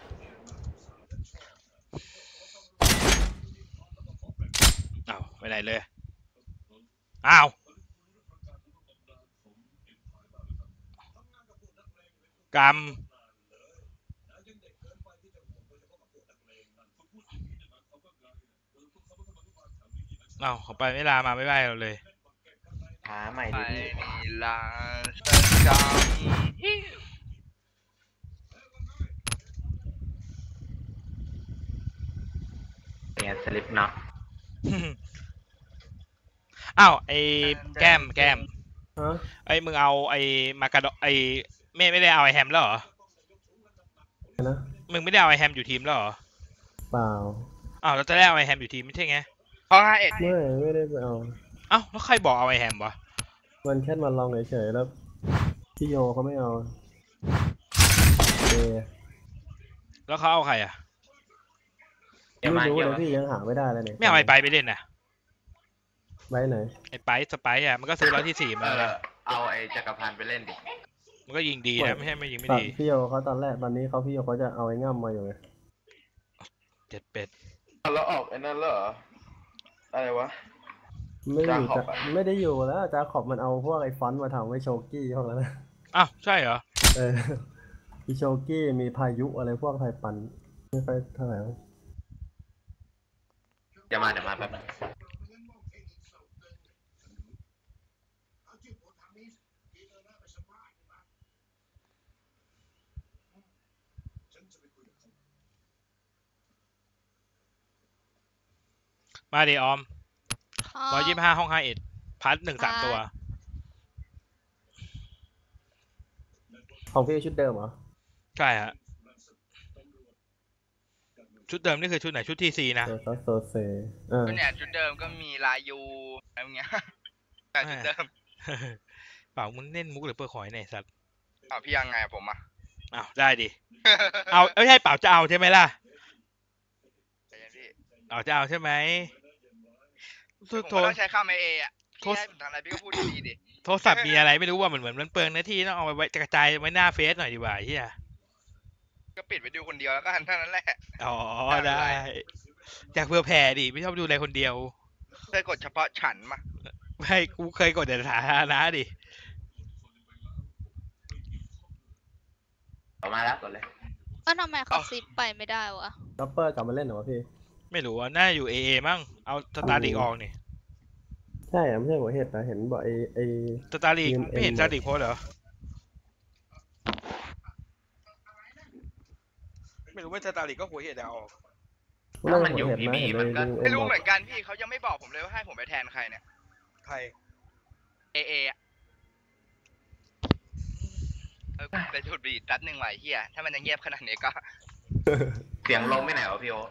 Speaker 2: อ้าวไปไหนเลยอ้าวกรรมเอ้าเขาไปไม่ลามาไม่ไหวเราเลย
Speaker 3: หาใหม่
Speaker 1: ไป
Speaker 3: ดิพี่
Speaker 1: นี่ลาสักกรรมฮิว
Speaker 3: เนี่ยสลิปเนาะ
Speaker 2: อ้าวไอ้แก้มแก้ม
Speaker 6: ฮะ
Speaker 2: ไอ้มึงเอาไอ้มากาโดไอ้ไม่ไม่ได้เอาไอ้แฮมแล้วเหรอ
Speaker 6: นะ
Speaker 2: มึงไม่ได้เอาไอ้แฮมอยู่ทีมแล้วเหรอ
Speaker 6: เปล่า
Speaker 2: อ้าวเราจะได้เอาไอ้แฮมอยู่ทีมไม่ใช่ไง
Speaker 1: ห้องห้าเอ็ด
Speaker 6: ไม่ไม่ได้ไปเอา
Speaker 2: อ้าวแล้วใครบอกเอาไอ้แฮมวะ
Speaker 6: มันแค่มาลองเฉยๆแล้วพี่โยเขาไม่เอาเอ
Speaker 2: แล้วเขาเอาใครอ่ะ
Speaker 3: เดี๋ยว
Speaker 6: ไม่
Speaker 3: มา
Speaker 6: รู้
Speaker 3: เกี่ยว
Speaker 6: เลยพี่ยังหาไม่ได้เลยเนี่ย
Speaker 2: ไม่เอาไอ้ไปไปเล่นนะ
Speaker 6: ไว้ไหน
Speaker 2: ไอ้ไปสไปอ่ะมันก็ซื้อร้อยที่สี่
Speaker 3: เอ
Speaker 2: มา
Speaker 3: อ
Speaker 2: แล้ว
Speaker 3: เอาไอ้จักรพันธ์ไปเล่นดิ
Speaker 2: มันก็ยิงดีนะไม่ใช่ไม่ยิงไม่
Speaker 6: ตอน
Speaker 2: ดี
Speaker 6: พี่โยเขาตอนแรกตอนนี้เขาพี่โยเขาจะเอาไอ้ง่ำมาอยู่ไง
Speaker 2: เจ็ดเป็ด
Speaker 3: แล้วออกไอ้นั่นเหรออะไรวะ
Speaker 6: ไม่ได้อยู่
Speaker 3: จาขอบ
Speaker 6: จะ
Speaker 3: อะ
Speaker 6: ไม่ได้อยู่แล้วจาขอบมันเอาพวกไอ้ฟอนต์มาทำไว้โชกี้พวกนั้นนะ
Speaker 2: อ้าวใช่เหรอ
Speaker 6: เออมีโชกี้มีพายุอะไรพวกไทยปันไม่ค่อยเท่าไหร่วะ
Speaker 3: เดี๋ยวมาเดี๋ยวมาแป๊บนึง
Speaker 2: มาดิออมร้อยยี่สิบห้าห้องห้าเอ็ดพัดหนึ่งสามตัว
Speaker 6: ของพี่ชุดเดิมเหรอ
Speaker 2: ใช่ฮะชุดเดิมนี่คือชุดไหนชุดทีซีนะ
Speaker 6: เออเขาโซเซเออ
Speaker 1: ก็เนี่ยชุดเดิมก็มีลายยูอะไรเงี้ยแต่ชุดเดิม
Speaker 2: เปล่ามึงเล่นมุกหรือเปิดหอยเนี่ยสัตว์
Speaker 1: อ้าวพี่ยังไงอะผมอะ
Speaker 2: อ้าวได้ดิเอาเอ้ยใช่เปล่าจะเอาใช่ไหมล่ะ
Speaker 1: ใจเย็นพี่
Speaker 2: เอาจะเอาใช่ไหม
Speaker 1: ผม
Speaker 2: โท
Speaker 1: ก็
Speaker 2: ร
Speaker 1: ต้องใช้ข้ามไอเออะ
Speaker 2: โทษ
Speaker 1: พี่ให้ผมทำอะไรพี่ก็พูดดีๆดิ
Speaker 2: โทรศัพท์มีอะไรไม่รู้ว่าเหมือนเหมือนมันเปลืองหน้าที่ต้องเอาไว้กระจายไว้หน้าเฟซหน่อยดีกว่าเฮีย
Speaker 1: ก็ปิดไปดูคนเดียวแล้วก็หันเท่านั้นแหละ
Speaker 2: อ๋อ
Speaker 1: ไม่เป็น
Speaker 2: ได้
Speaker 1: ไร
Speaker 2: อยากเผื่อแผ่ดิไม่ชอบดูอะไรคนเดียว
Speaker 1: เคยกดเฉพาะฉันมา
Speaker 2: ไม่กูเคยกดแต่สาธารณะดิ
Speaker 3: ออกมาแล้วกดเลย
Speaker 4: ก็ทำไมเขาซิปไปไม่ได้วะ
Speaker 6: ดับเปอร์กลับมาเล่นเหรอวะพี่
Speaker 2: ไม่รู้ว่าน่าอยู่เอเอมั้งเอาสตาร์ลิกออกนี่
Speaker 6: ใช่อะไม่ใช่หัวเห็ดนะเห็นบอกไอ้ไอ้
Speaker 2: สตาร์ลิก
Speaker 6: ทีม
Speaker 2: ไม่เห็น
Speaker 6: เอ็ม
Speaker 2: สตาร์ลิกโพสต์เหรอไม่รู้ว่าสตาร์ลิกก็หัวเห็ดเอาออก
Speaker 6: น่าจะหัวเห็ดนะเห็นเลยดูเอ็
Speaker 1: ไม่
Speaker 6: ม
Speaker 1: รู้
Speaker 6: บอก
Speaker 1: เหมือนกันพี่เขายังไม่บอกผมเลยว่าให้ผมไปแทนใครเนี่ย
Speaker 2: ใคร
Speaker 1: เอเออะเออไปจุดบีดแป๊บหนึ่งไหวเฮียถ้ามันยังเงียบขนาดนี้ก็
Speaker 3: เสียงลมไม่ไหนวะพี่โอ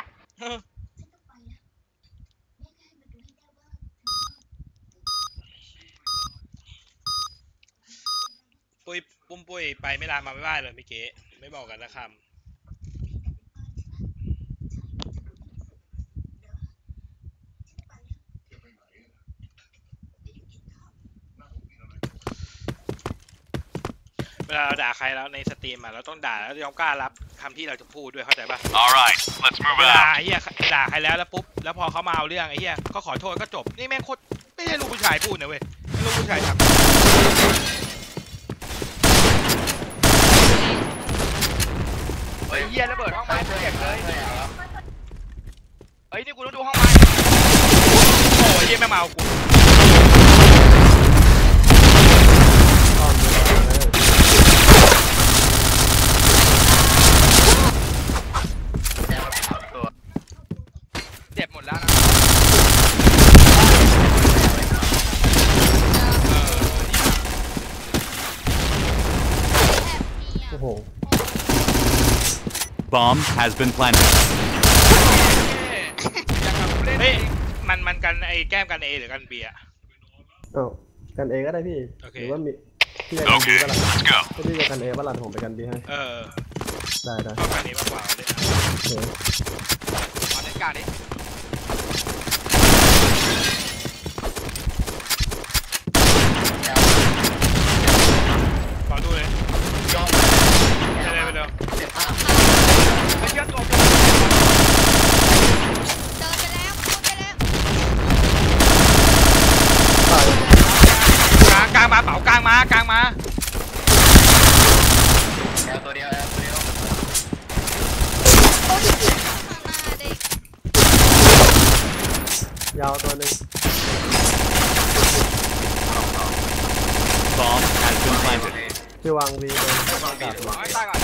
Speaker 2: ปุ้ยปุ้มปุ้ยไปไม่ลามาไม่ไหวเลยเมื่อกี้ไม่บอกกันละคำเวลาเราด่าใครแล้วในสตรีมอ่ะเราต้องด่าแล้วยอมกล้ารับคำที่เราจะพูดด้วยเข้าใจป่ะ
Speaker 5: All right, let's move
Speaker 2: เว
Speaker 5: it
Speaker 2: ลา
Speaker 5: out.
Speaker 2: ไอ้เหี้ยด่าใครแล้วแล้วปุ๊บแล้วพอเขามาเอาเรื่องไอ้เหี้ยก็ขอโทษก็จบนี่แม่งโคตรไม่ใช่ลูกผู้ชายพูดนะเว้ยลูกผู้ชายทำ
Speaker 1: เฮ้ยเฮียระเบิดห้องไม้เก็บเลยเฮ้ยนี่กูต้องดูห้องไม้
Speaker 2: โอ้ยเหี้ยแม่งมาเอากู
Speaker 6: อ้อมดูเออ
Speaker 3: แจ้งมาสามตัว
Speaker 1: เจ็บหมดแล้วนะ
Speaker 2: เอ
Speaker 5: Bomb has been planted.
Speaker 2: เฮ้ยมันมันกันไอ้แก้มกันเอหรือกันเบียร์
Speaker 6: เอ้ากันเอก็ได้พี่
Speaker 2: โอเค
Speaker 6: หรือว่ามีพี่จะกันบี
Speaker 5: Okay,
Speaker 6: ก็ล่ะ
Speaker 5: let's go.
Speaker 6: ถ้าพี่จะกันเอก็ล่ะผมไปกันบีให้
Speaker 2: เออ
Speaker 6: ได้ได้
Speaker 2: ชอบกันเอมากกว่าเลย
Speaker 6: โอเค
Speaker 1: เอาเล่นการดิ
Speaker 2: ขอดูเลย
Speaker 3: ย่อง
Speaker 2: ไปเลยไปเลย
Speaker 3: เจ็บมาก
Speaker 1: ไปเชื่อตัว
Speaker 4: เดินไปแล้วพูดไปแล้ว
Speaker 6: ตาย
Speaker 2: กลางกลางมาเป๋ากลางมากลางมา
Speaker 3: แอลตัวเดียวแอลตัวเดียว
Speaker 4: โอ้ยข้างหน้าเด็ก
Speaker 6: ยาวตัวหนึ่ง
Speaker 5: Bomb has been planted.
Speaker 6: พี่วางวีเลย
Speaker 3: วางบีหรือวาง
Speaker 1: เอา
Speaker 3: เอ
Speaker 1: ให้ตายก่อน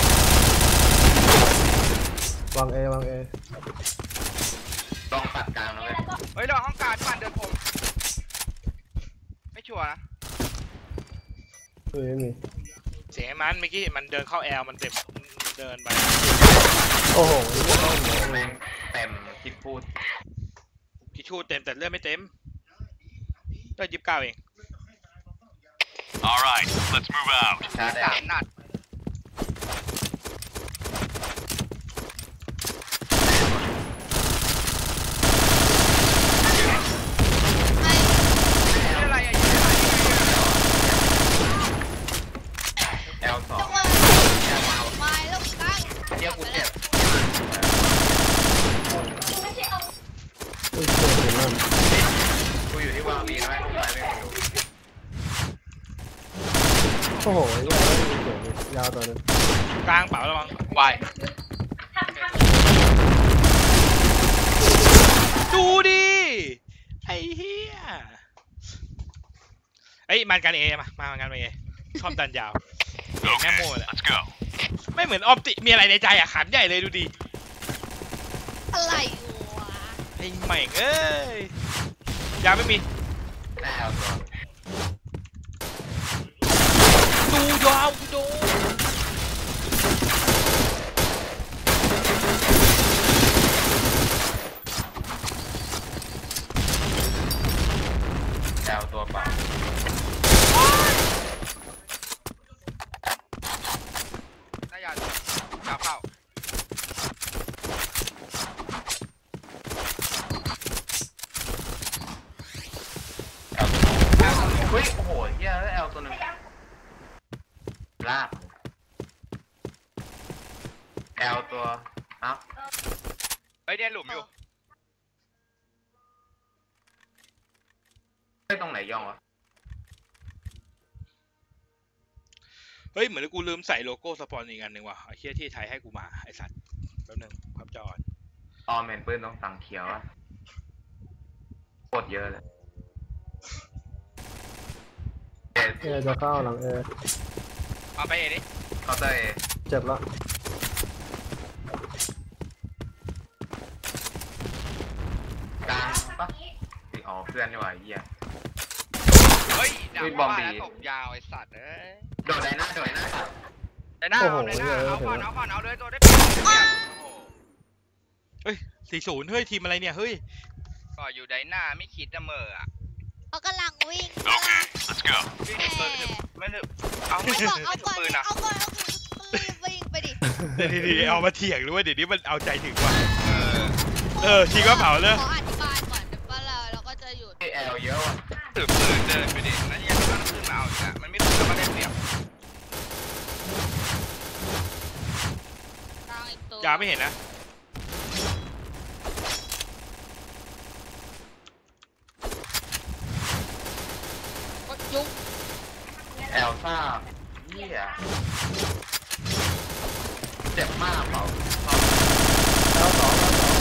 Speaker 6: วางเอวางเอ
Speaker 3: ลองปัดกลางนะเว้ย
Speaker 1: เฮ้ยระวังห้องการผ่านเดินผมไม่ชัวร์นะ
Speaker 6: ไม่มีไม่มี
Speaker 2: เสียงมันเมื่อกี้มันเดินเข้าแอลมันเต็มเดินไป
Speaker 6: โอ้โหนี่เข้าหัว
Speaker 3: แม่งเต็มที่พูด
Speaker 2: ทิชชู่เต็มแต่เลือดไม่เต็มเลือดยิบเก้าเอง
Speaker 5: All right, let's move out.
Speaker 3: ชาร์จแอ
Speaker 1: สา
Speaker 3: ล
Speaker 1: มนัด
Speaker 4: ไม่
Speaker 1: ยิงอะไรอ่ะยิงอะไรยิงอะไร
Speaker 3: แอลสอ
Speaker 4: ต้
Speaker 3: ง
Speaker 4: องมาไม่ลูกตั้ง
Speaker 3: เดี๋ยวกูเจ็บ
Speaker 6: อุ้ยเจ็บถึงนั่น
Speaker 3: กูอยู่ที่วางบีนะแม่งลูกไปไม่รู้
Speaker 6: โอ้โหยาวไม่มีเสียงเลยยาวตัวหนึง
Speaker 2: กลางเป๋าระวัง
Speaker 1: วาย
Speaker 2: ดูดิไอ้เหี้ยเอ้ยมันกันเอมามามันกันเอชอบดันยาว
Speaker 5: Okay,
Speaker 2: แม่โม่แหละ
Speaker 5: let's go.
Speaker 2: ไม่เหมือนออปติมีอะไรในใจอะขันใหญ่เลยดูดิ
Speaker 4: อะไรวะ
Speaker 2: ไอ้ใหม่งเอ้ยยาวไม่มี
Speaker 3: แอลตัว
Speaker 2: ดูยาวดู
Speaker 3: แอลตัวเปล่า
Speaker 1: น่ายาวยาวเข้า
Speaker 3: แอลตัวเฮ้ยโอ้โหเฮียแอลตัวหนึ่งลากแอลตัวเอ้า
Speaker 1: เฮ้ยเนี่ยหลุมอยู่
Speaker 3: เฮ้ยตรงไหนย่องวะ
Speaker 2: เฮ้ยเหมือนกูลืมใส่โลโก้สปอนอีกอันหนึ่งว่ะไอ้เหี้ยที่ไทยให้กูมาไอ้สัตว์แป๊บนึงครับจอน
Speaker 3: ออมเห็นปืนตรงสังเขียวอะโคตรเยอะเลยเอ
Speaker 6: เอจะเข้าหลังเอ
Speaker 1: เอาไปเอดิ
Speaker 3: เคาน์เตอร์เอ
Speaker 6: เจ็บแล้ว
Speaker 3: กลางปะสิอ๋อเพื่อนนี่หว่าไอ้เหี้ย
Speaker 1: เฮ้ยดั
Speaker 3: อุ้
Speaker 1: ก
Speaker 3: ยบอม
Speaker 1: ว่า
Speaker 3: บี้
Speaker 1: แล้วตกยาวไอ้สัตว์เอ้ย
Speaker 3: โดดได้หน้าโดดได้หน้า
Speaker 1: แต่หน้าเอาเลยหน้าเอาก่อนเอาก่อนเอาเลยตัวได้เปรียบเนี่ยโอ้โห
Speaker 2: เฮ้ยสี่ศูนย์เฮ้ยทีมอะไรเนี่ยเฮ้ย
Speaker 1: ก็อยู่ได้หน้าไม่คิดจะเหม่ออ่ะ
Speaker 4: เขากำลังวิ่ง
Speaker 5: Okay, let's go.
Speaker 1: วิ่งเปิดไม่ถึงเอา
Speaker 4: ไม่
Speaker 1: ไม่
Speaker 4: บอกเอาก่อน
Speaker 1: ปืน
Speaker 4: ดิ
Speaker 1: อ่ะ
Speaker 4: เอาก่อนเอาก่อนรีบวิ่งไปดิ
Speaker 2: เดี๋ยวดีๆเอามาเถียงหรือว่าเดี๋ยวนี้มันเอาใจถึงว่ะ
Speaker 1: เออ
Speaker 2: เออทีก็เผาเลย
Speaker 4: ขออธิบายก่อนเดี๋ยวว่าเราเราก็จะหยุด
Speaker 3: ไอแอลเยอะว่ะ
Speaker 1: ถือปืนเดินไปดิแล้วยังต้องขึ้นมาเอาอีกอ่ะมันไม่ขึ้นแล้วก็ได้เปรียบ
Speaker 4: ตั้งอีกตัวย
Speaker 2: าวไม่เห็นนะ
Speaker 4: กดยุง
Speaker 3: แอลซ่าเหี้ยเจ็บมากเปล่า
Speaker 6: แอลสองแอลสอง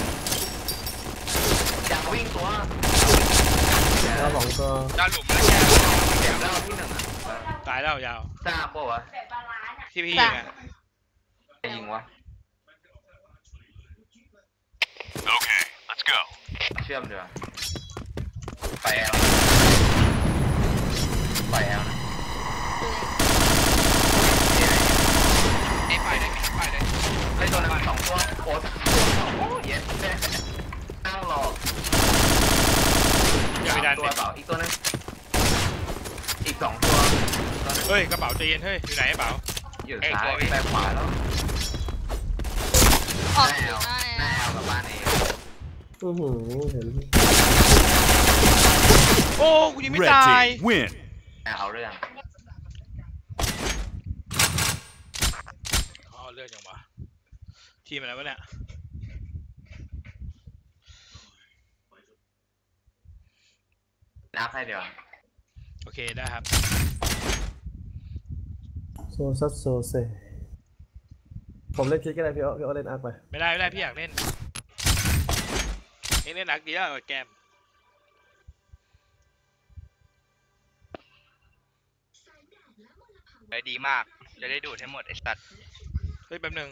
Speaker 3: อยากวิ่งตัว
Speaker 6: แอลสองตัว
Speaker 1: ดาวหลุมแล้วแก
Speaker 3: เจ็บแล้วที่หนึ่งอ่ะ
Speaker 2: ตายแล้วยาว
Speaker 3: ทราบปะวะ
Speaker 2: ที่พี่ยิงอะ
Speaker 3: จะยิงวะ
Speaker 5: Okay, let's go.
Speaker 3: เชื่อมเดือไปแอลไปแอลนะสองตัว
Speaker 2: เฮ้ยกระเป๋าใจเย็นเฮ้ยอยู่ไหนกระเป๋า
Speaker 3: อยู่ซ้ายไปขวาแล้ว
Speaker 4: ออก
Speaker 3: หน้าแอ
Speaker 4: อยู่
Speaker 3: ล
Speaker 4: ได้
Speaker 3: หน้าแอลกับบ้านเอง
Speaker 6: อือหือเห็น
Speaker 2: โอ้กูยังไม่
Speaker 5: Red
Speaker 2: ตาย
Speaker 5: team win.
Speaker 3: หน้าเอาเรื่อง
Speaker 2: อ๋อเลือดยังวะทีมอะไรวะเนี่ย
Speaker 3: นับให้เดี๋ยว
Speaker 2: โอเคได้ครับ
Speaker 6: โซซัสโซเซผมเล่นคิดก็ได้พี่โอพี่โอเล่นอาร์คไป
Speaker 2: ไม่ได้ไม่ได้พี่อยากเล่นเองเล่นหนักดีแล้วแกม
Speaker 1: ไปดีมากจะได้ดูดให้หมดไอ้สัตว์
Speaker 2: เฮ้ยแป๊บนึง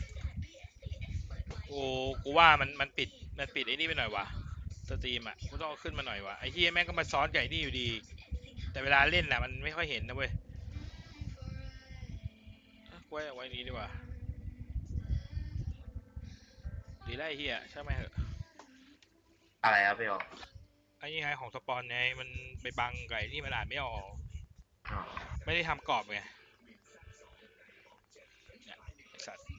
Speaker 2: โอ้กูว่ามันมันปิดมันปิดไอ้นี่ไปหน่อยวะสตรีมอ่ะกูต้องเอาขึ้นมาหน่อยวะไอ้เฮียแม่งก็มาซ้อนกับไอ้นี่อยู่ดีแต่เวลาเล่นน่ะมันไม่ค่อยเห็นนะเว้ยไว้ไว้นี้ดีกว่าดีได้เฮียใช่ไหมเหอะ
Speaker 3: อะไรครับพี่โอ
Speaker 2: ไอ้นี่ไงของสปอนไงมันไปบังไก่นี่มันอ่านไม่ออก
Speaker 3: อ๋อ
Speaker 2: ไม่ได้ทำกรอบไงเนี่ยไอ้สัตว์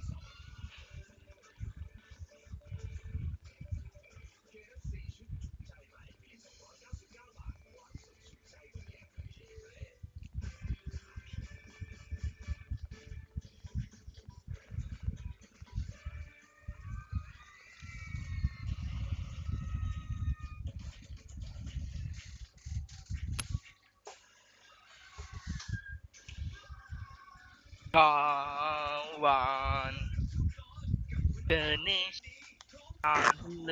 Speaker 1: กองวานเดินนี่อ่านเลย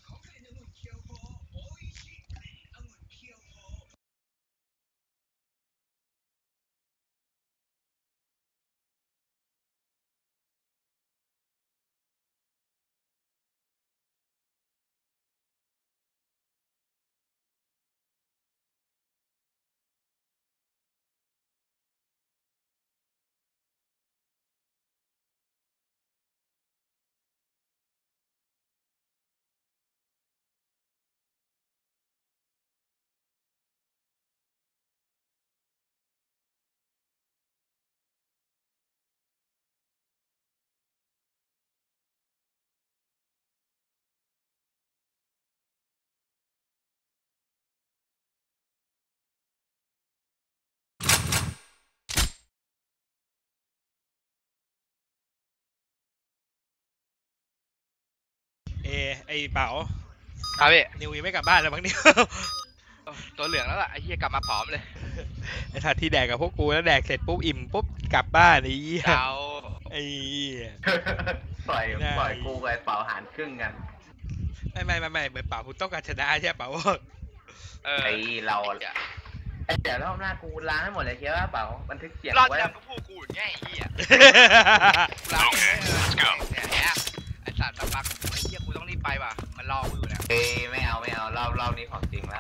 Speaker 2: เอไอเป๋า
Speaker 1: ครับพี่
Speaker 2: นิวยังไม่กลับบ้านเลยมั้งนิว
Speaker 1: ตัวเหลืองแล้วล่ะไอ้เหี้ยกลับมาผอมเลย
Speaker 2: ไอ้ทัดที่แดกกับพวกกูแล้วแดกเสร็จปุ๊บอิ่มปุ๊บกลับบ้านไอ้เหี้ย
Speaker 1: เจ้า
Speaker 2: ไอ้เหี้ย
Speaker 3: ปล่อย
Speaker 2: ได้
Speaker 3: ปล่อยกูกับไอ้เป่าหารครึ่งกัน
Speaker 2: ไม่ไม่ไม่ไม่เหมือนเป๋าคุณต้องการชนะใช่เป๋า
Speaker 1: เออ
Speaker 3: ไอ้เรา
Speaker 1: ไอ้เหี้ย
Speaker 3: ไอ้เดี๋ยวรอบหน้ากูล้างให้หมดเลยเชียวว่าเป่าบันทึกเสียง
Speaker 1: รอด
Speaker 3: ไว้
Speaker 1: จากพวกกูอย่างเงี้ยไอ้เหี้ยกูรัก
Speaker 5: Okay, let's go.
Speaker 1: เนี่ยไอ้สัตว์สักพักไอ้เหี้ยกูต้องรีบไปว่ะมันรอกูอยู่เนี่ย
Speaker 3: เอ้ยไม่เอาไม่เอารอบรอบนี้ของจริงละ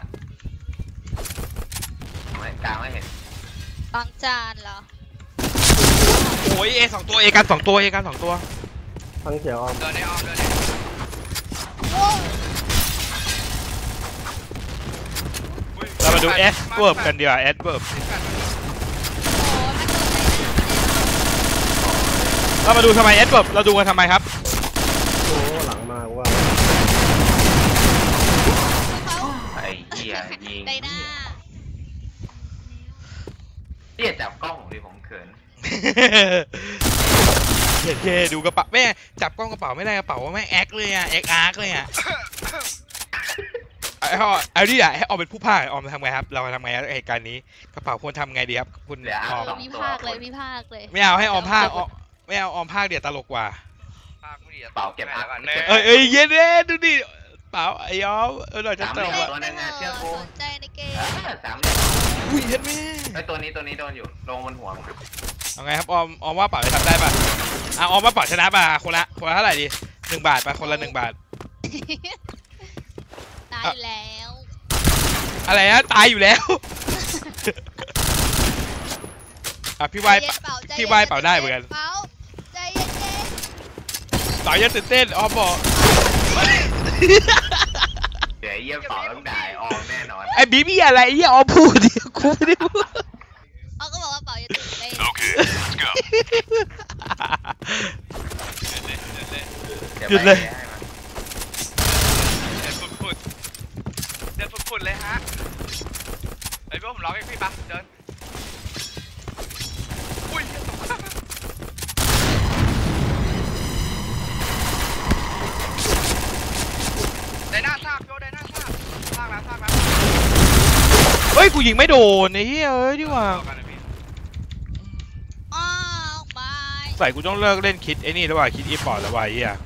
Speaker 3: ไม่กลางไม่เห็น
Speaker 4: บางจานเหรอ
Speaker 2: โอ้ยเอสองตัวเอกันสองตัวเอกันสองตัว
Speaker 6: ทั้งเขียวออม
Speaker 1: เดินได้ออมเดินได้
Speaker 2: เรามาดูเอสเวิร์บกันดีกว่าเอสเวิร์บ
Speaker 4: โอ้ถ้าเกิดอะไรนะ
Speaker 2: เรามาดูทำไมเอสเวิร์บเราดูกันทำไมครับ
Speaker 6: โอ้หลังมาว่า
Speaker 3: ไอ้เหี้ยยิง
Speaker 4: ไดหน้า
Speaker 3: เหี้ยจับกล้องผมดิผมเขิน
Speaker 2: เท่ๆดูกระเป๋าแม่จับกล้องกระเป๋าไม่ได้กระเป๋าว่าแม่งแอคเลยอ่ะแอคอาร์คเลยอ่ะไอ้ออไอ้นี่อ่ะให้ออมเป็นผู้พากย์ออมทำไงครับ เราทำไงเหตุการณ์นี้กระเป๋าควรทำไงดีครับคุณ
Speaker 3: เหลือ
Speaker 2: ออม
Speaker 3: สอง
Speaker 4: วิ
Speaker 3: ตัว
Speaker 4: พากษ์เลยวิพากษ์เลย
Speaker 2: ไม่เอาให้ออมภาคออมไม่เอาออมภาคเดี๋ยวตลกกว่า
Speaker 1: ภาคไม่ดีอะ
Speaker 3: เป่าเก็บอัพ
Speaker 1: แน่
Speaker 2: เอ้ยเอ้ยเย็นเด้ดูดิเปล่าไอ้ออมเออเราจะตลก
Speaker 3: สามเหลี่ย
Speaker 2: อ่ะ
Speaker 3: ม ตัวนึงอะเชื่อกู
Speaker 4: สนใจในเกม
Speaker 3: เออสามเหลี่ยม
Speaker 2: อุ้ยเห็นไหม
Speaker 3: ไอ้ตัวนี้ตัวนี้โดนอยู่ลงบนหัวผม
Speaker 2: เอาไงครับออมออมว่าเปล่าจะทำได้ป่ะอ่ะออมว่าเปล่าชนะป่ะคนละคนละเท่าไหร่ดีหนึ่งบาทป่ะคนละหนึ่งบาท
Speaker 4: ตายอยู่แล้ว
Speaker 2: อะไรนะตายอยู่แล้ว อ่ะพี่วาย
Speaker 4: ใจเย็นเปล่าใจ
Speaker 2: พี่วายเปล่าได้เหมือนกัน
Speaker 4: เปล่าใจเย็น
Speaker 2: ต่อยยันตื่นเต้นออมบอก
Speaker 3: เดี๋ยวไอ้เยี่ยมเป่าต้องด่าไอ้ออมแน่นอน
Speaker 2: ไอ้บีบี้อะไรไอ้เหี้ยออมพูดดิกูไม่ได้พูดหยุดเลย
Speaker 1: เดินฟุดๆเดินฟุดๆเลยฮะไอ้พวกผมร้องให้พี่ปะเดินอุ้ยได้หน้าซากโยได้หน้าซากซากนะซากนะ
Speaker 2: เฮ้ยกูยิงไม่โดนไอ้เหี้ยเอ้ยดีกว่า
Speaker 4: อ้าวไป
Speaker 2: ใส่กูต้องเลิกเล่นคิดไอ้นี่แล้วว่ะคิดอีปอร์ตแล้วว่ะไอ้เหี้ย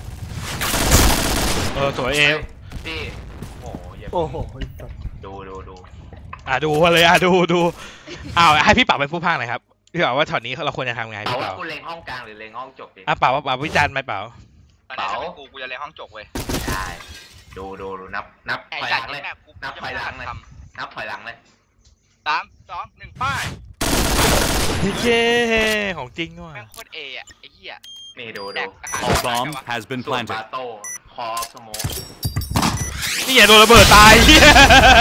Speaker 2: เออสวยเอ
Speaker 3: พี่โอ้โหอย่า
Speaker 6: โอ้โห
Speaker 3: ดูดูดู
Speaker 2: อ่ะดูมาเลยอ่ะดูดูอ้าวให้พี่ป๋าเป็นผู้พากย์หน่อยครับพี่ป๋าว่าช็อตนี้เราควรจะทำไง
Speaker 3: เอา
Speaker 2: พี่
Speaker 3: ว่า
Speaker 2: ป๋า
Speaker 3: กูเล็งห้องกลางหรือเล็งห้องจบดิ
Speaker 2: อ่ะป๋าว่าป๋าวิจารณ์ไหมป๋า
Speaker 1: เป๋ากูกูจะเลยห้องจบเว้ย
Speaker 3: ได้ดูดูดูนับนับ
Speaker 1: ไอ้
Speaker 3: ถอยห
Speaker 1: จั
Speaker 3: ลั
Speaker 1: ด
Speaker 3: งเลย
Speaker 1: แม่กู
Speaker 3: นับถอยหลังเลยนับถอยหลังเลย
Speaker 1: สามสองหนึ่งป้าย
Speaker 2: พี่เจ้ของจริงว่ะ
Speaker 1: แม่งโคตรเออะไอ้เหี้ย
Speaker 3: นี่ดู
Speaker 1: แด
Speaker 3: ดู
Speaker 1: กอาหาร
Speaker 5: Bomb has been
Speaker 3: ส่วน
Speaker 5: planted.
Speaker 3: บาโต้คอสโมก
Speaker 2: นี่อย่าโดนระเบิดตายเหี้ย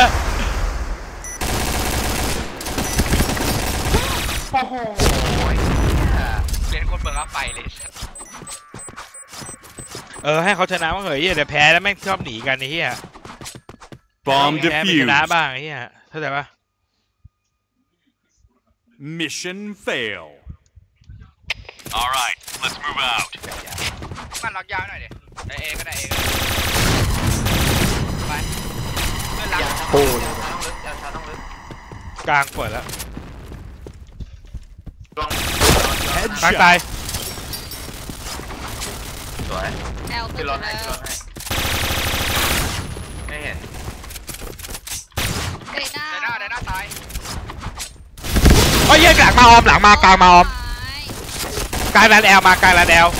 Speaker 3: โอ้โห
Speaker 1: เรียนคนเบิกรับไฟเลย
Speaker 2: เออให้เขาชนะบ้างเหรอเหี้ยเดี๋ยวแพ้แล้วแม่งชอบหนีกันไอ้เหี้ย
Speaker 5: Bomb
Speaker 2: แพ้เป็นชนะ
Speaker 5: defused.
Speaker 2: บ้างไอ้เหี้ยเข้าใจปะ
Speaker 5: Mission fail. All right, let's move out.
Speaker 1: มันล็อกยาวหน่อยดิได้เอก็ได้เอก็ได้ไปเพื่อนรัก
Speaker 6: โอ้ย
Speaker 3: ยาวช้าต้องลึกยาวช้าต้องลึก
Speaker 2: กลางเปิดแล้ว
Speaker 3: ลอง
Speaker 2: กลางตาย
Speaker 3: สวย
Speaker 4: แอล
Speaker 3: ขึ้
Speaker 4: ขึ้
Speaker 3: น
Speaker 4: น
Speaker 3: ร
Speaker 4: แล้
Speaker 3: ถให้ขึ้นร
Speaker 4: ว
Speaker 3: ถให้ไม่เห็น
Speaker 4: เรด้า
Speaker 1: ได้หน้าได้หน้าตาย
Speaker 2: เฮ้ยเหี้ยหลังมาออมหลังมากลางมาออมกลางแลนแอลมากลางแลนแอล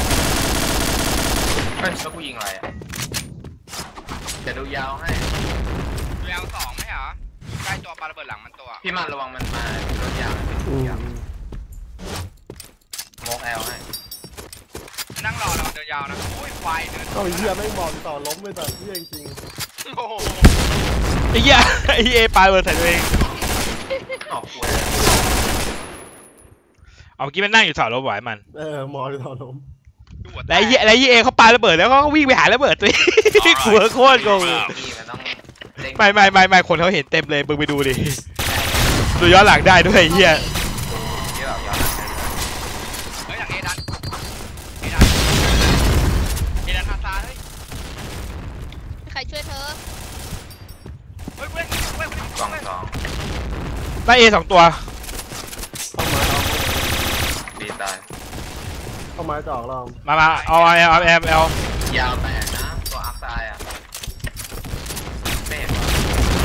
Speaker 3: เฮ้ยแล้วกูยิงอะไรอ่ะจะดูยาวให้
Speaker 1: ดูยาวสองไหมเหรอใกล้ตัวปาระเบิดหลังมันตัว
Speaker 3: พี่มันระวังมันมารถยาว
Speaker 6: อืม
Speaker 3: โมกแอลให้
Speaker 1: นั่งรอเราเดินยาวนะอุ้ยควายเดิน
Speaker 6: เอาเหี้ยแม่งบอลต่อล้มไปแต่เหี้ยจริง
Speaker 1: โอ้โห
Speaker 2: ไอ้เหี้ยไอ้เอปาระเบิดใส่ตัวเอง
Speaker 3: ออกหัว
Speaker 2: เอาเมื่อกี้มันนั่งอยู่เสาลบไหวมัน
Speaker 6: ๆเออมอลต่อล้ม
Speaker 1: ดูหัวแต
Speaker 2: แล้วไอ้
Speaker 1: ก
Speaker 2: เหี้ยแล้วไอ้เอเขาปาระเบิดแล้วก็วิ่งไปหาระเบิดตัวเองกลัวโคตรโกง
Speaker 3: พี่มันต้องเล่น
Speaker 2: ไม่ไม่ไม่ไม่คนเขาเห็นเต็มเลยมึงไปดูดิดูย้อนหลังได้ด้วยไอ้เหี้ย
Speaker 3: เยอะแบบย้อนหลังได้ด้วย
Speaker 1: เฮ้ยอย่างเอดันเอดันเอดันฮาซาเฮ้ย
Speaker 4: ใครช่วยเธอ
Speaker 1: เฮ้ยเว้ยเว้ยเว้ย
Speaker 3: กล่องสอง
Speaker 2: ได้เอสองตัว
Speaker 6: เข้ามาเอา
Speaker 3: ดีตาย
Speaker 6: เข้ามาจ่อเรา
Speaker 2: มามาเอาเอลเอาเอลเอล
Speaker 3: ยาวแตกนะตัวอัพไซด์อ่ะไม่เห็นวะ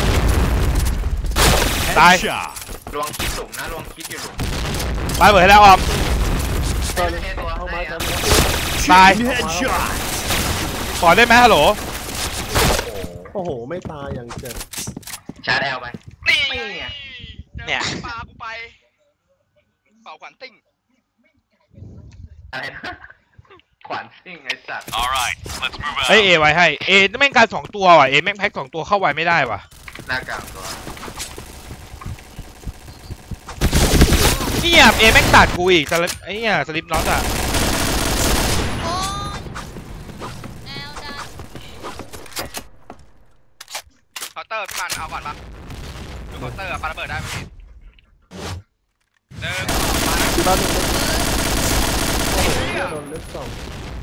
Speaker 2: ตาย
Speaker 5: Headshot.
Speaker 3: ลวงคิดหลุมนะลวงคิดอยู่หลุม
Speaker 2: ปาระเบิดให้แล้วออม
Speaker 6: ตัว
Speaker 3: ไม่
Speaker 6: นี้
Speaker 3: ใช่ตัว
Speaker 6: เข้า
Speaker 3: ให้
Speaker 6: มา
Speaker 3: อ่ะ
Speaker 6: จะ
Speaker 2: ตาย
Speaker 5: Chain headshot.
Speaker 2: ขอได้ไหมฮัลโหล
Speaker 3: โอ้โห
Speaker 6: โอ้โหไม่ตายอย่างเจ็บ
Speaker 3: ชาร์จแอลไป
Speaker 1: นี่
Speaker 3: ไม่
Speaker 1: ไง
Speaker 3: ไง
Speaker 2: เนี่ย
Speaker 1: ปากูไปเป่าขวัญติ้ง
Speaker 3: อะไรนะขวานซิ่งไอ้สัตว์
Speaker 5: All right, let's move
Speaker 2: เฮ้ยเอ
Speaker 5: out.
Speaker 2: ไว้ให้เอแม่งการสองตัวว่ะเอแม่งแพ็คสองตัวเข้าไวไม่ได้ว่ะ
Speaker 3: หน้ากลางตัว
Speaker 2: เนี่ยเอแม่งตัดกูอีกสลิปไอ้เนี่ยสลิปน็อตอ่ะ
Speaker 4: โอ้ยแอลดัน
Speaker 1: เคาน์เตอร์พี่มันเอาก่อนปะดูเคาน์เตอร์ปาระเบิดได้ไหมพี่หนึ่งมานะ
Speaker 6: ที่บ้านหนึ่งโอ้โหเหี้ยโดนเล็กสอง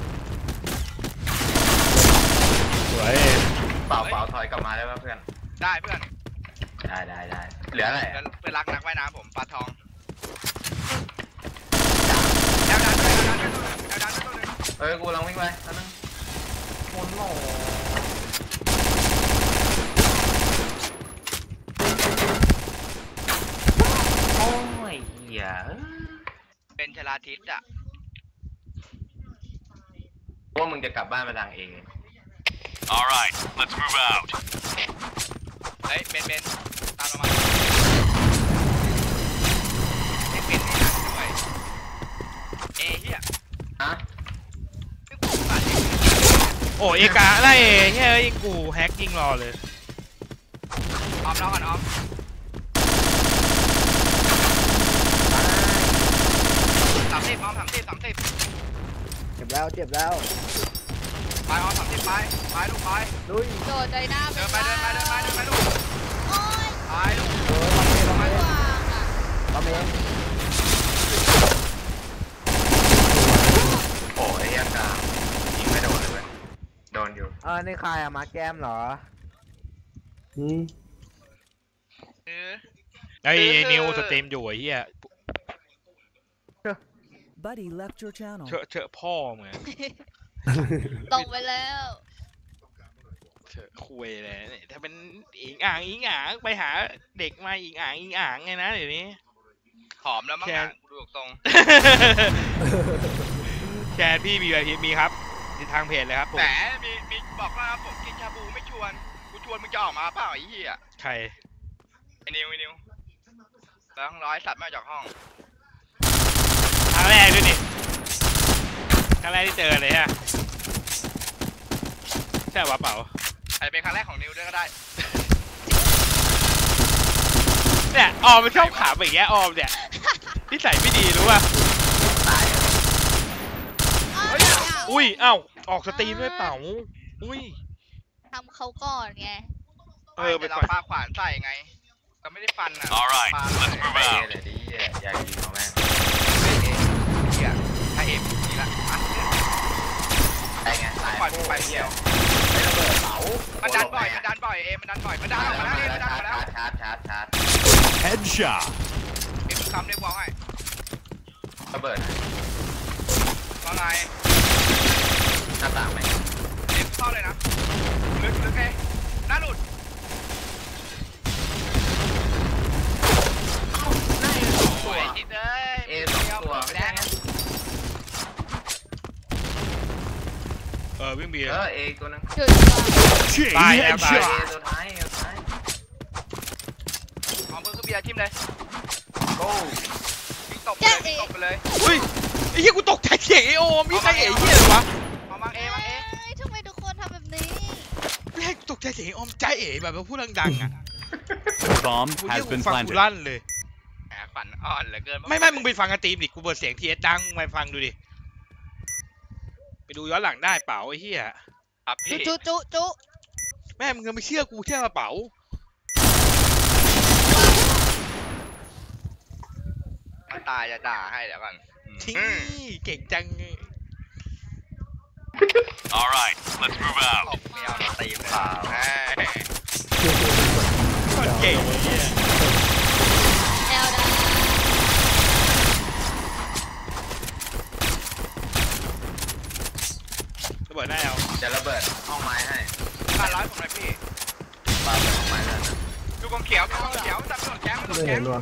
Speaker 2: สวย
Speaker 3: เปล่าเปล่าถอยกลับมาได้ป่ะเพื่อน
Speaker 1: ได้เพื่อน
Speaker 3: ได้ได้ได้เหลืออะไร
Speaker 1: เพื่อ
Speaker 3: อ่ะ
Speaker 1: นเพื่อนรักนักว่ายน้ำผมปลาทองแอลดันด้วยแอลดันด้วยแอลดันด้วยตัวหนึง
Speaker 3: เอ้ยกูกำลังวิ่งไปนั่นนึงหมุนโหโอ้ยเหี้ย
Speaker 1: เป็นชลาทิศอ่ะ
Speaker 3: ว่ามึงจะกลับบ้านไปทางเอง
Speaker 5: All right, let's move out.
Speaker 1: เฮ้ยเบนเบนตามเรามาเฮ้ยเป็นนี่นะด้วยเอเฮีย
Speaker 3: ฮะ
Speaker 1: ไม่กูผ่านเอง
Speaker 2: โอ้เอกาได้เอเฮ้ยยิงกูแฮกยิงรอเลย
Speaker 1: ออมเราก่อนออม
Speaker 6: เจ็บแล้ว
Speaker 1: ไปออสามสิบไปไปลูกไป
Speaker 6: ลุย
Speaker 4: โดดใจหน้าไป
Speaker 1: เดินไปเดินไปเดินไปเดินไปลูก
Speaker 4: โอ้ย
Speaker 1: ไปลูก
Speaker 6: เออลงเองลงเอง
Speaker 4: วางอ่ะ
Speaker 6: ลงเอง
Speaker 3: โอ้ไอ้เหี้ยกายิงไม่โดนเลยเว้ยโดนอยู่
Speaker 7: เออนี่ใครอะมาแก้มเหรอ
Speaker 6: อืม
Speaker 1: เออ
Speaker 2: ไอ้นิวสตรีมอยู่ไอ้เหี้ย
Speaker 8: Buddy left your channel.
Speaker 2: เชอะเชอะพ่อเหมือน
Speaker 4: ตกไปแล้ว
Speaker 2: เชอะคุยเลยเนี่ยถ้าเป็นอิงอ่างอิงอ่างไปหาเด็กมาอิงอ่างอิงอ่างไงนะเดี๋ยวนี้
Speaker 1: หอมแล้วมั้งอ่ะดูตรง
Speaker 2: แชร์พี่มีอะไรมีครับที่ทางเพจเลยครับผม
Speaker 1: แต่มีมีบอกว่าผมกินชาบูไม่ชวนกูชวนมึงจะออกมาเปล่าไอ้เหี้ย
Speaker 2: ใคร
Speaker 1: ไอ้นิวไอ้นิวแล้วห้องร้อยสัตว์ไม่ออกจากห้อง
Speaker 2: ครั้งแรกด้วยนี่ครั้งแรกที่เจอเลยฮะใช่วะเปล่า
Speaker 1: อาจจะเป็นครั้งแรกของนิวด้วยก็ได้
Speaker 2: เนี่ยออมมันชอบขาแบบเงี้ยออมเนี่ยนิสัยไม่ดีรู้ป่ะ
Speaker 4: เฮ้ย
Speaker 2: อุ้ยเอ้าออกสตรีมด้วยเปล่าอุ้ย
Speaker 4: ทำเขาก่อนไง
Speaker 2: เออไป
Speaker 1: แต่เรา
Speaker 2: ก่อน
Speaker 1: ปาขวานใส่ไงก็ไม่ได้ฟันอ่ะ
Speaker 5: All right,
Speaker 1: ปา
Speaker 5: let's
Speaker 1: ใส่
Speaker 5: move
Speaker 3: ไปเอ
Speaker 5: out.
Speaker 3: เลยดิเหี้ยอยากยิงเขาแม่ง
Speaker 1: เหี้ยถ้าเอ็มนี่ละอ่ะ
Speaker 3: ได้ไงตาย
Speaker 1: ปล่อยไปเดียว
Speaker 3: ไม่ระเบิดเสา
Speaker 1: มันดันบ่อยมันดันบ่อยเอ็มมันดันบ่อยมันดันออกมาแล้วเอ็มมันดันออกมาแล้ว
Speaker 3: ชาร์จชาร์จชาร์จ
Speaker 5: Headshot.
Speaker 1: เอ็มมันซ้ำเรียกว่าให้
Speaker 3: ระเบิด
Speaker 1: ว่าไง
Speaker 3: หน้าต่างไหม
Speaker 1: เอ็มเข้าเลยนะลึกลึกเอ้หน้าหลุด
Speaker 3: ตัว
Speaker 1: ไอ้จิ๊ดเอ้ย
Speaker 3: เอสองตัว
Speaker 1: แดง
Speaker 2: เออวิ่งบี
Speaker 3: เออเอตัวนึง
Speaker 4: จุดวาง
Speaker 5: Chain
Speaker 2: ตายแอบตาย
Speaker 3: เอ
Speaker 5: headshot.
Speaker 3: ตัวท้ายเอตัวท้าย
Speaker 1: เอามือคือเบียร์ทิ่มเลย
Speaker 3: โอ้
Speaker 1: วิ่งตบไปเลยวิ่งตบไปเลย
Speaker 2: อุ้ยไอ้เหี้ยกูตกใจเสียงไอโอมนี่ใครเอ๋ยเหี้ยเลยวะ
Speaker 1: เอามังเอมังเอ
Speaker 4: เอ้ยทำไมทุกคนทำแบบนี้
Speaker 2: แรกตกใจเสียงไอโอมใจเอ๋แบบว่าพูดดังๆอ่ะ
Speaker 5: Bomb
Speaker 2: กูเรีย
Speaker 5: has
Speaker 2: กกู
Speaker 5: been
Speaker 2: ฟังกู
Speaker 5: planted.
Speaker 2: ลั่นเลย
Speaker 1: แหมขวัญอ่อนเหลือเกิน
Speaker 2: ไม่ไม่มึงไปฟังกันตีมดิกูเปิดเสียงทีเอสดังมึงไปฟังดูดิไปดูย้อนหลังได้เปล่าไอ้เหี้ย
Speaker 1: ครับ
Speaker 4: จุ
Speaker 1: พี่
Speaker 4: จุจุจุ
Speaker 2: แม่มึงยังไม่เชื่อกูเชื่อกระเป๋า
Speaker 1: มาตายจะด่าให้เดี๋ยวก่อน
Speaker 2: ทิ้ง
Speaker 1: อืม
Speaker 2: เก่งจัง
Speaker 5: All right, let's move
Speaker 1: ต
Speaker 5: out.
Speaker 1: บไม่เอามาตีเลย
Speaker 3: เปล่า
Speaker 1: เอ้ย
Speaker 2: โคตรเก่งไอ้เหี้ย
Speaker 4: แอลดา
Speaker 2: ระเบิดได้เอา
Speaker 3: จะระเบิดห้องไม้ให้
Speaker 1: ห้าร้อยผมเลยพี่
Speaker 3: ปาเปิดห้องไม้เลย
Speaker 1: ดูกองเขียวดูกองเขียวจับโดดแก๊งโดด
Speaker 6: ไม่
Speaker 1: แก๊
Speaker 6: เห็
Speaker 1: ง
Speaker 6: นว่ะ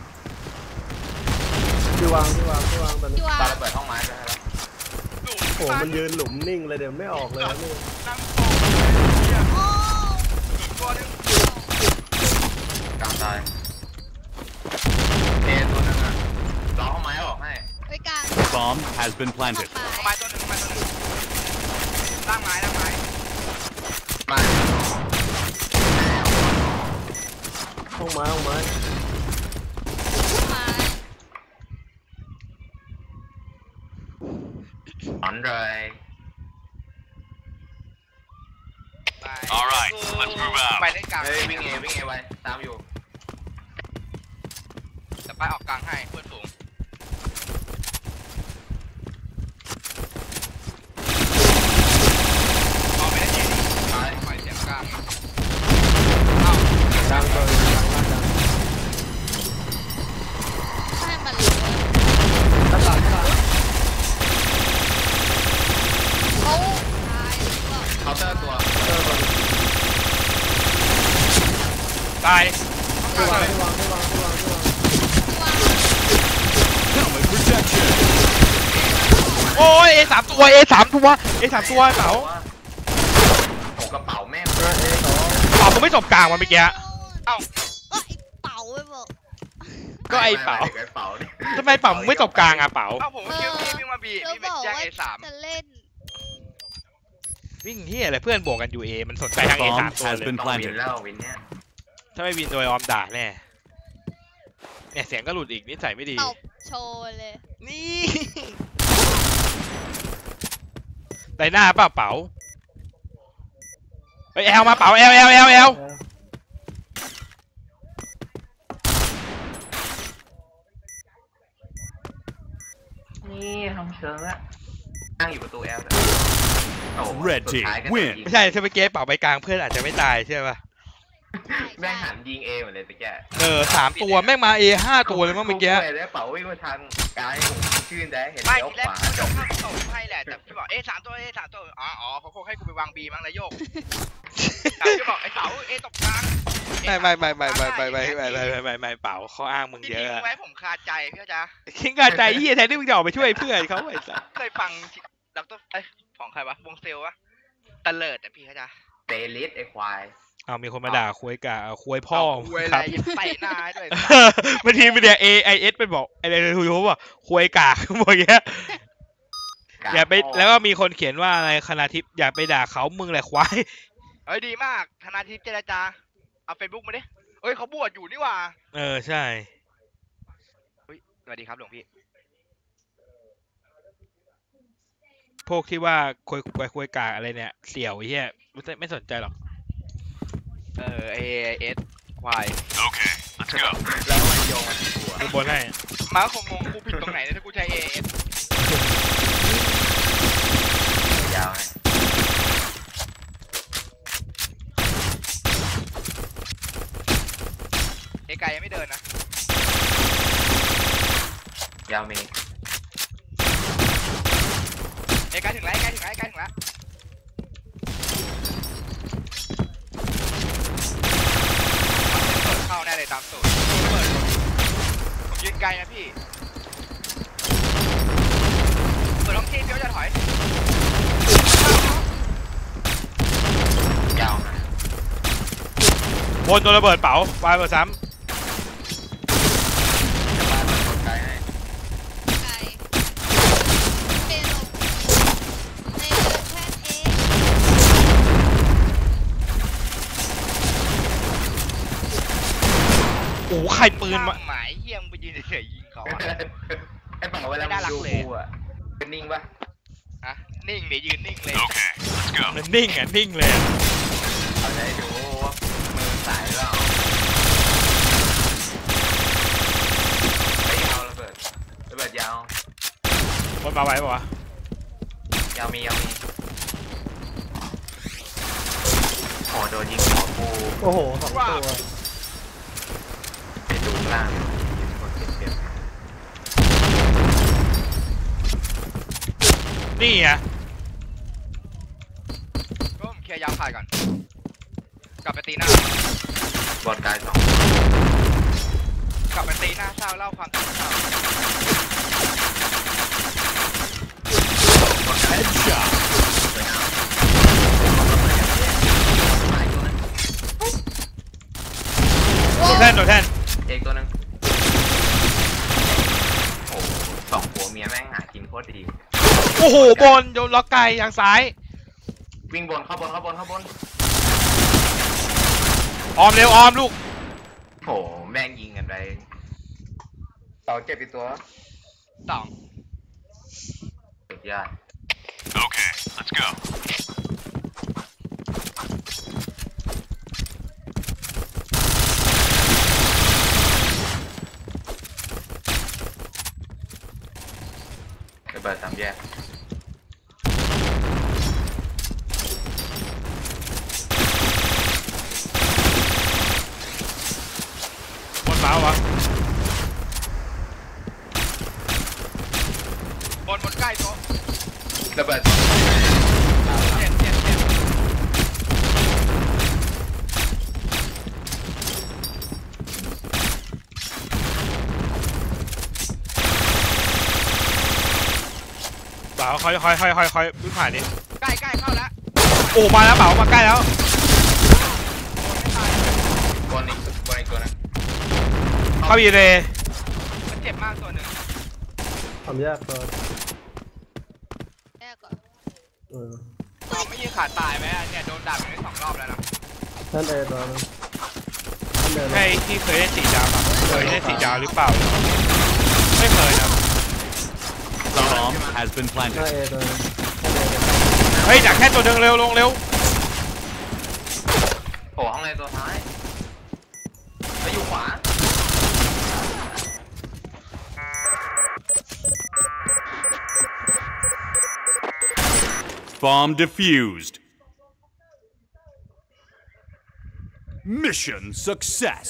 Speaker 6: ที่วางที่วางที่วางตอนนี้
Speaker 4: ที่วาง
Speaker 3: ปาระเบิดห้องไม้ไปให้แล้ว
Speaker 1: ดู
Speaker 6: โอ้มันยืนหลุมนิ่งเลยเดี๋ยวไม่ออกเลยนะนี่
Speaker 1: นั่งโป่งเลยเนี่ย
Speaker 4: โอ้
Speaker 1: อีกตัวหนึง
Speaker 3: กลางตายเอตัวนึงอ่ะรอห้องไม้ออกให้
Speaker 4: ไปกลาง
Speaker 5: Bomb has been
Speaker 4: ออก
Speaker 5: planted.
Speaker 4: มา
Speaker 1: เอาไม้ตัวหนึงเอาไม้ตัวหนึงล่างไม้ล่างไม้
Speaker 3: มา
Speaker 6: ห้องไม้ห้องไม้
Speaker 4: มา
Speaker 3: ถอนเลย
Speaker 1: ไป
Speaker 5: All right, let's move out.
Speaker 1: ไปเล่นกลาง
Speaker 3: เฮ้ยวิ่งเอวิ่งเอไว้ตามอยู่
Speaker 1: จะไปออกกลางให้เพื่อนสูงเอาไปเล่นเอดิ
Speaker 3: ตาย
Speaker 1: ปล่อยเสียงกลางเอ้า
Speaker 6: ดังเลยดังมากดัง
Speaker 4: ให้มันรู้
Speaker 6: ด้านหลังด้านหลัง
Speaker 4: เขาตายหรือเปล่า
Speaker 3: เคาน์เตอร์ตัว
Speaker 6: เออก่อน
Speaker 2: ตาย
Speaker 6: ที่วางที่วางที่วางที่วางที่วาง
Speaker 4: ที่วาง
Speaker 5: Helmet protection.
Speaker 2: โอ้ยเอสามตัวเอสามตัวเอสามตัวเปล่า
Speaker 3: โอ้กระเป๋าแม่ง
Speaker 6: เออเอสอง
Speaker 2: เปล่ามึงไม่สบกลางมันเมื่อกี้
Speaker 1: เอ้า
Speaker 4: ก็ไอเป๋าไปบอก
Speaker 2: ก็ไอ้เป๋า
Speaker 3: ไอ้เป๋าดิ
Speaker 2: ทำไมเปล่ามึงไม่สบกลางอ่ะเปล่า
Speaker 1: เอ้าผมก็คิดว่าพี่วิ่งมาบี
Speaker 4: แล้ว
Speaker 1: พี่เป็
Speaker 4: บ
Speaker 1: น
Speaker 4: อก
Speaker 1: แจ้ง
Speaker 4: ว่า
Speaker 1: เอสาม
Speaker 4: จะเล่น
Speaker 2: วิ่งเฮียอะไรเพื่อนบวกกันอยู่เอมันสนใจทางเอ
Speaker 5: Bomb
Speaker 2: สามตัว
Speaker 5: has
Speaker 2: เลย
Speaker 5: been
Speaker 3: ต้องวิน
Speaker 5: planted.
Speaker 3: แล้ววินเนี้ย
Speaker 2: ถ้าไม่วินโดยออมด่าแน่เนี่ยเสียงก็หลุดอีกนิสัยไม่ดี
Speaker 4: ตบโชว์เลย
Speaker 2: นี่ไรหน้าเปล่าเป๋าไปแอลมาเป๋าแอลแอลแอลแอล
Speaker 3: นี่ทำเชิงละนั่งอยู่ประตูแอลโอ้โห
Speaker 5: Red
Speaker 3: สุด
Speaker 5: team
Speaker 3: ท้ายก็
Speaker 5: win
Speaker 3: ยิง
Speaker 2: ไม่ใช่ถ้าไปเกสเป๋าไปกลางเพื่อนอาจจะไม่ตายใช่ป่ะ
Speaker 3: แม่งหันยิงเอหมดเลยตะแก
Speaker 2: เออสามตัวแม่งมาเอห้าตัวเลยมั้งเมื่อกี้
Speaker 3: เลยแล้วเป๋าวิ่งมาทางกายผมชื่นใจเห็น
Speaker 1: ไม่
Speaker 3: เลี้ยว
Speaker 1: ทีแรก
Speaker 3: ขวา
Speaker 1: กูจะเข้าส่งให้แหละแต่พี่บอกเอ๊ะสามตัวเอ๊ะสามตัวอ๋ออ๋อเขาคงให้กูไปวางบีมั้งแล้วโยกแต่พี่บอกไอ้เสาเอ๊ะตกกลาง
Speaker 2: ไม่ไม่ไม่ไม่ไม่ไม่ไม่ไม่ไม่ไม่ไม่ไม่เป๋าเขาอ้างมึง
Speaker 1: ที่
Speaker 2: เย
Speaker 1: ทิ้
Speaker 2: อะ
Speaker 1: งไว้ผมคาใจพี่เข้าใจ
Speaker 2: คิงกาใจเฮียแทนที่มึงจะออกไปช่วยเพื่อนเขาไอ้สัส
Speaker 1: เคยฟังดรเอ้ยของใครวะวงเซลวะตะเลิดแต่พี่เข้าใจ
Speaker 3: เตลิสไอ้ควาย
Speaker 2: เอามีคนมาด่าคุยกะคุยพ่อ
Speaker 1: เว
Speaker 2: ค
Speaker 1: ลา
Speaker 2: รับ
Speaker 1: ยังใส่หน้าด้วย
Speaker 2: บางทีมันเนี่ย A I S เป็นบอกอะไรทูยูว่าคุยกากบอกอย่างเงี้ยอย่าไปแล้วก็มีคนเขียนว่าอะไรคณาทิพย์อย่าไปด่าเขามึงแหละควาย
Speaker 1: เอ้ยดีมากธนาทิพย์เจรจาเอาเฟซบุ๊กมาดิเอ้ยเขาบวชอยู่นี่หว่า
Speaker 2: เออใช่
Speaker 1: เฮ้ยสวัสดีครับหลวงพี่
Speaker 2: พวกที่ว่าคุยคุยคุยกากอะไรเนี่ยเสี่ยวไอ้เหี้ยไม่ไม่สนใจหรอก
Speaker 1: เออเอเอสควาย
Speaker 5: Okay, let's go.
Speaker 3: แล้วมันโยงมาที่ตัว
Speaker 2: ดูบนให้
Speaker 1: มาคงงงกูผิดตรงไหนเนี่ยถ้ากูใช้เอเอส
Speaker 3: ยาวไง
Speaker 1: เอกายยังไม่เดินนะ
Speaker 3: ยาวมี
Speaker 1: เอกายถึงแล้วเอกายถึงแล้วเอกายถึงแล้วเข้าแน่เลยตามสูตรเปิดผมยืนไกลนะพี่เปิดท้องที่เดี๋ยวจะถอย
Speaker 3: ยาวนะ
Speaker 2: บนตัวระเบิดเป๋าวายเบอร์ซ้
Speaker 3: จะบ้านมันคนไกลให้
Speaker 4: ไก่เปโลในแค่เอง
Speaker 2: ำโอ้ใครปืนมา
Speaker 1: หมายเฮียมไปยืนเฉยๆยิงเขาอะ
Speaker 3: ไอ้เป๋าเวลา
Speaker 1: ไม่น่ารั
Speaker 3: ดู
Speaker 1: กเลย
Speaker 3: กูอ่ะเป็นนิ่งปะ
Speaker 1: อะนิ่งเดี๋ยวยืนนิ่งเลย
Speaker 5: Okay, let's go.
Speaker 2: มันนิ่งอ่ะนิ่งเลยอะ
Speaker 3: เอาใจดูว่ามือสายหรือเปล่าไอ้ยาวระเบิดระเบิดยาว
Speaker 2: บนมาไว้ปะวะ
Speaker 3: ยาวมียาวมีโอ้โดนยิงหัวกู
Speaker 6: โอ้โหสองตัว
Speaker 3: ไปดูข้างล่างยิงคนเก็บ
Speaker 2: นี่อ่ะ
Speaker 1: ก็ผมเคลียร์ยาวผ่านก่อนกลับไปตีหน้า
Speaker 3: บอลกายสอง
Speaker 1: กลับไปตีหน้าเศร้าเล่าความเศร้า
Speaker 5: Headshot.
Speaker 3: สวยงามมาอีกตัวนึง
Speaker 2: โดนแท่นโดนแท่น
Speaker 3: เอกตัวนึงโอ้โหสองผัวเมียแม่งหากินโคตรดี
Speaker 2: โอ้โหบนโดนล็อกไกลทางซ้าย
Speaker 3: วิ่งบนเข้าบนเข้าบนเข้าบน
Speaker 2: ออมเร็วออมลูก
Speaker 3: โหแม่งยิงกันไปต่อเก็บอีกตัว
Speaker 1: สอง
Speaker 3: สุดยอด
Speaker 5: Okay, let's go.
Speaker 3: ระเบิดสามแยก
Speaker 2: บนมาวะ
Speaker 1: บนบนใกล้โต๊ะ
Speaker 3: ระเบิด
Speaker 1: เจ็บเจ็บเจ็บ
Speaker 2: เป๋าคอยคอยคอยคอยคอยวิ่งผ่านดิ
Speaker 1: ใกล้ใกล้เข้าแล้ว
Speaker 2: โอ้มาแล้วเป๋ามาใกล้แล้ว
Speaker 1: โดนไม่ตาย
Speaker 3: บนอีกบนอีกตัวนึง
Speaker 2: เข้าอีเร
Speaker 1: มันเจ็บมากตัวหนึ่ง
Speaker 6: ทำแยกตัว
Speaker 4: แรกก่อน
Speaker 6: เออ
Speaker 1: เราไม่ยิงขาดตายไหมเนี่ยโดนดักอยู่ในสองรอบแล้วนะ
Speaker 6: แท่นเอตัวนึงแท่นเอ
Speaker 2: ให้ที่เคยเล่นสีดาวอะเคยเล่นสีดาวหรือเปล่า ไม่เคยนะ
Speaker 5: Bomb has been
Speaker 6: หน้า
Speaker 5: planted.
Speaker 6: เอตัวนึงแท่นเอตัวนึง
Speaker 2: เฮ้ยดักแค่ตัวเดิงเร็วลงเร็ว
Speaker 3: โผล่ห้องในตัวท้ายไปอยู่ขวา
Speaker 5: Bomb defused. Mission success.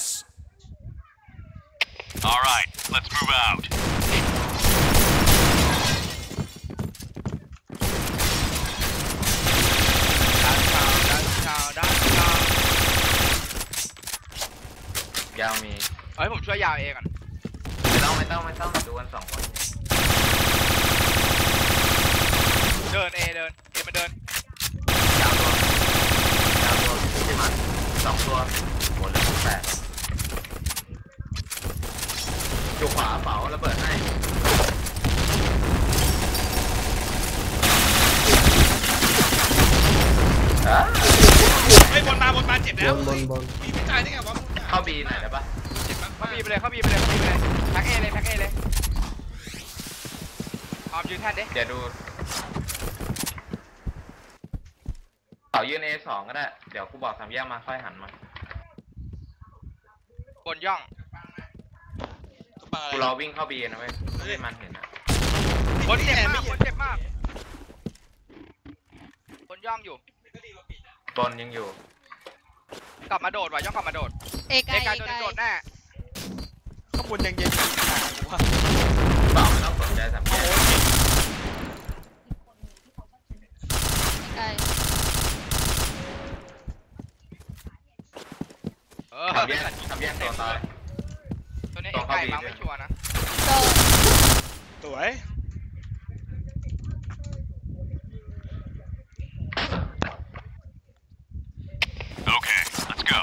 Speaker 5: All right, let's move out.
Speaker 1: ด้านข่าวด้านข่าวด้านข่าวย
Speaker 3: าวมี
Speaker 1: เฮ้ยผมช่วยยาวเองก่อน
Speaker 3: ไม่ต้องไม่ต้องไม่ต้องดูกันสองคน
Speaker 1: เดินเอเดินเอมาเดิน
Speaker 3: ยาวตัวยาวตัวที่มันสองตัวหมดเลยแปดอยู่ขวาเป๋าระเบิดให้
Speaker 2: เฮ้ยบนมาบนมาเจ็บแล้ว
Speaker 6: บนบน
Speaker 2: มีไม่ตายได้ไงวะ
Speaker 3: เข้าบีหน่อยได้ปะ
Speaker 1: เข้าบีไปเลยเข้าบีไปเลยเข้าบีไปเลยแพ็กเอเลยแพ็กเอเลยออมยืนแท่นดิ
Speaker 3: เดี๋ยวดูเป๋ายืน เอ สองก็ได้เดี๋ยวกูบอกสามแยกมาค่อยหันมา
Speaker 1: บนย่อง
Speaker 3: กูรอวิ่งเข้าบีนะเว้ยไม่ได้มันเห็นอะ
Speaker 1: บนเจ็บมากบนเจ็บมากบนย่องอยู่
Speaker 3: บนยังอยู่
Speaker 1: กลับมาโดดว่ะย่องกลับมาโดด
Speaker 4: เอกไกล
Speaker 1: เอกไกล
Speaker 4: เอก
Speaker 1: ตัว
Speaker 4: ไกล
Speaker 1: นึงโดดแน่
Speaker 2: ข้างบนยังเย็นอยู่ว่า
Speaker 3: เป๋าไม่ต้องสนใจสามแยก
Speaker 4: ไกล
Speaker 1: เออ
Speaker 3: สามแยกสามแยกตัวตาย
Speaker 1: ตัวนี้เอกไก่มั้งไม่ชัวร์นะ
Speaker 4: โดน
Speaker 2: สวย
Speaker 5: Okay, let's go.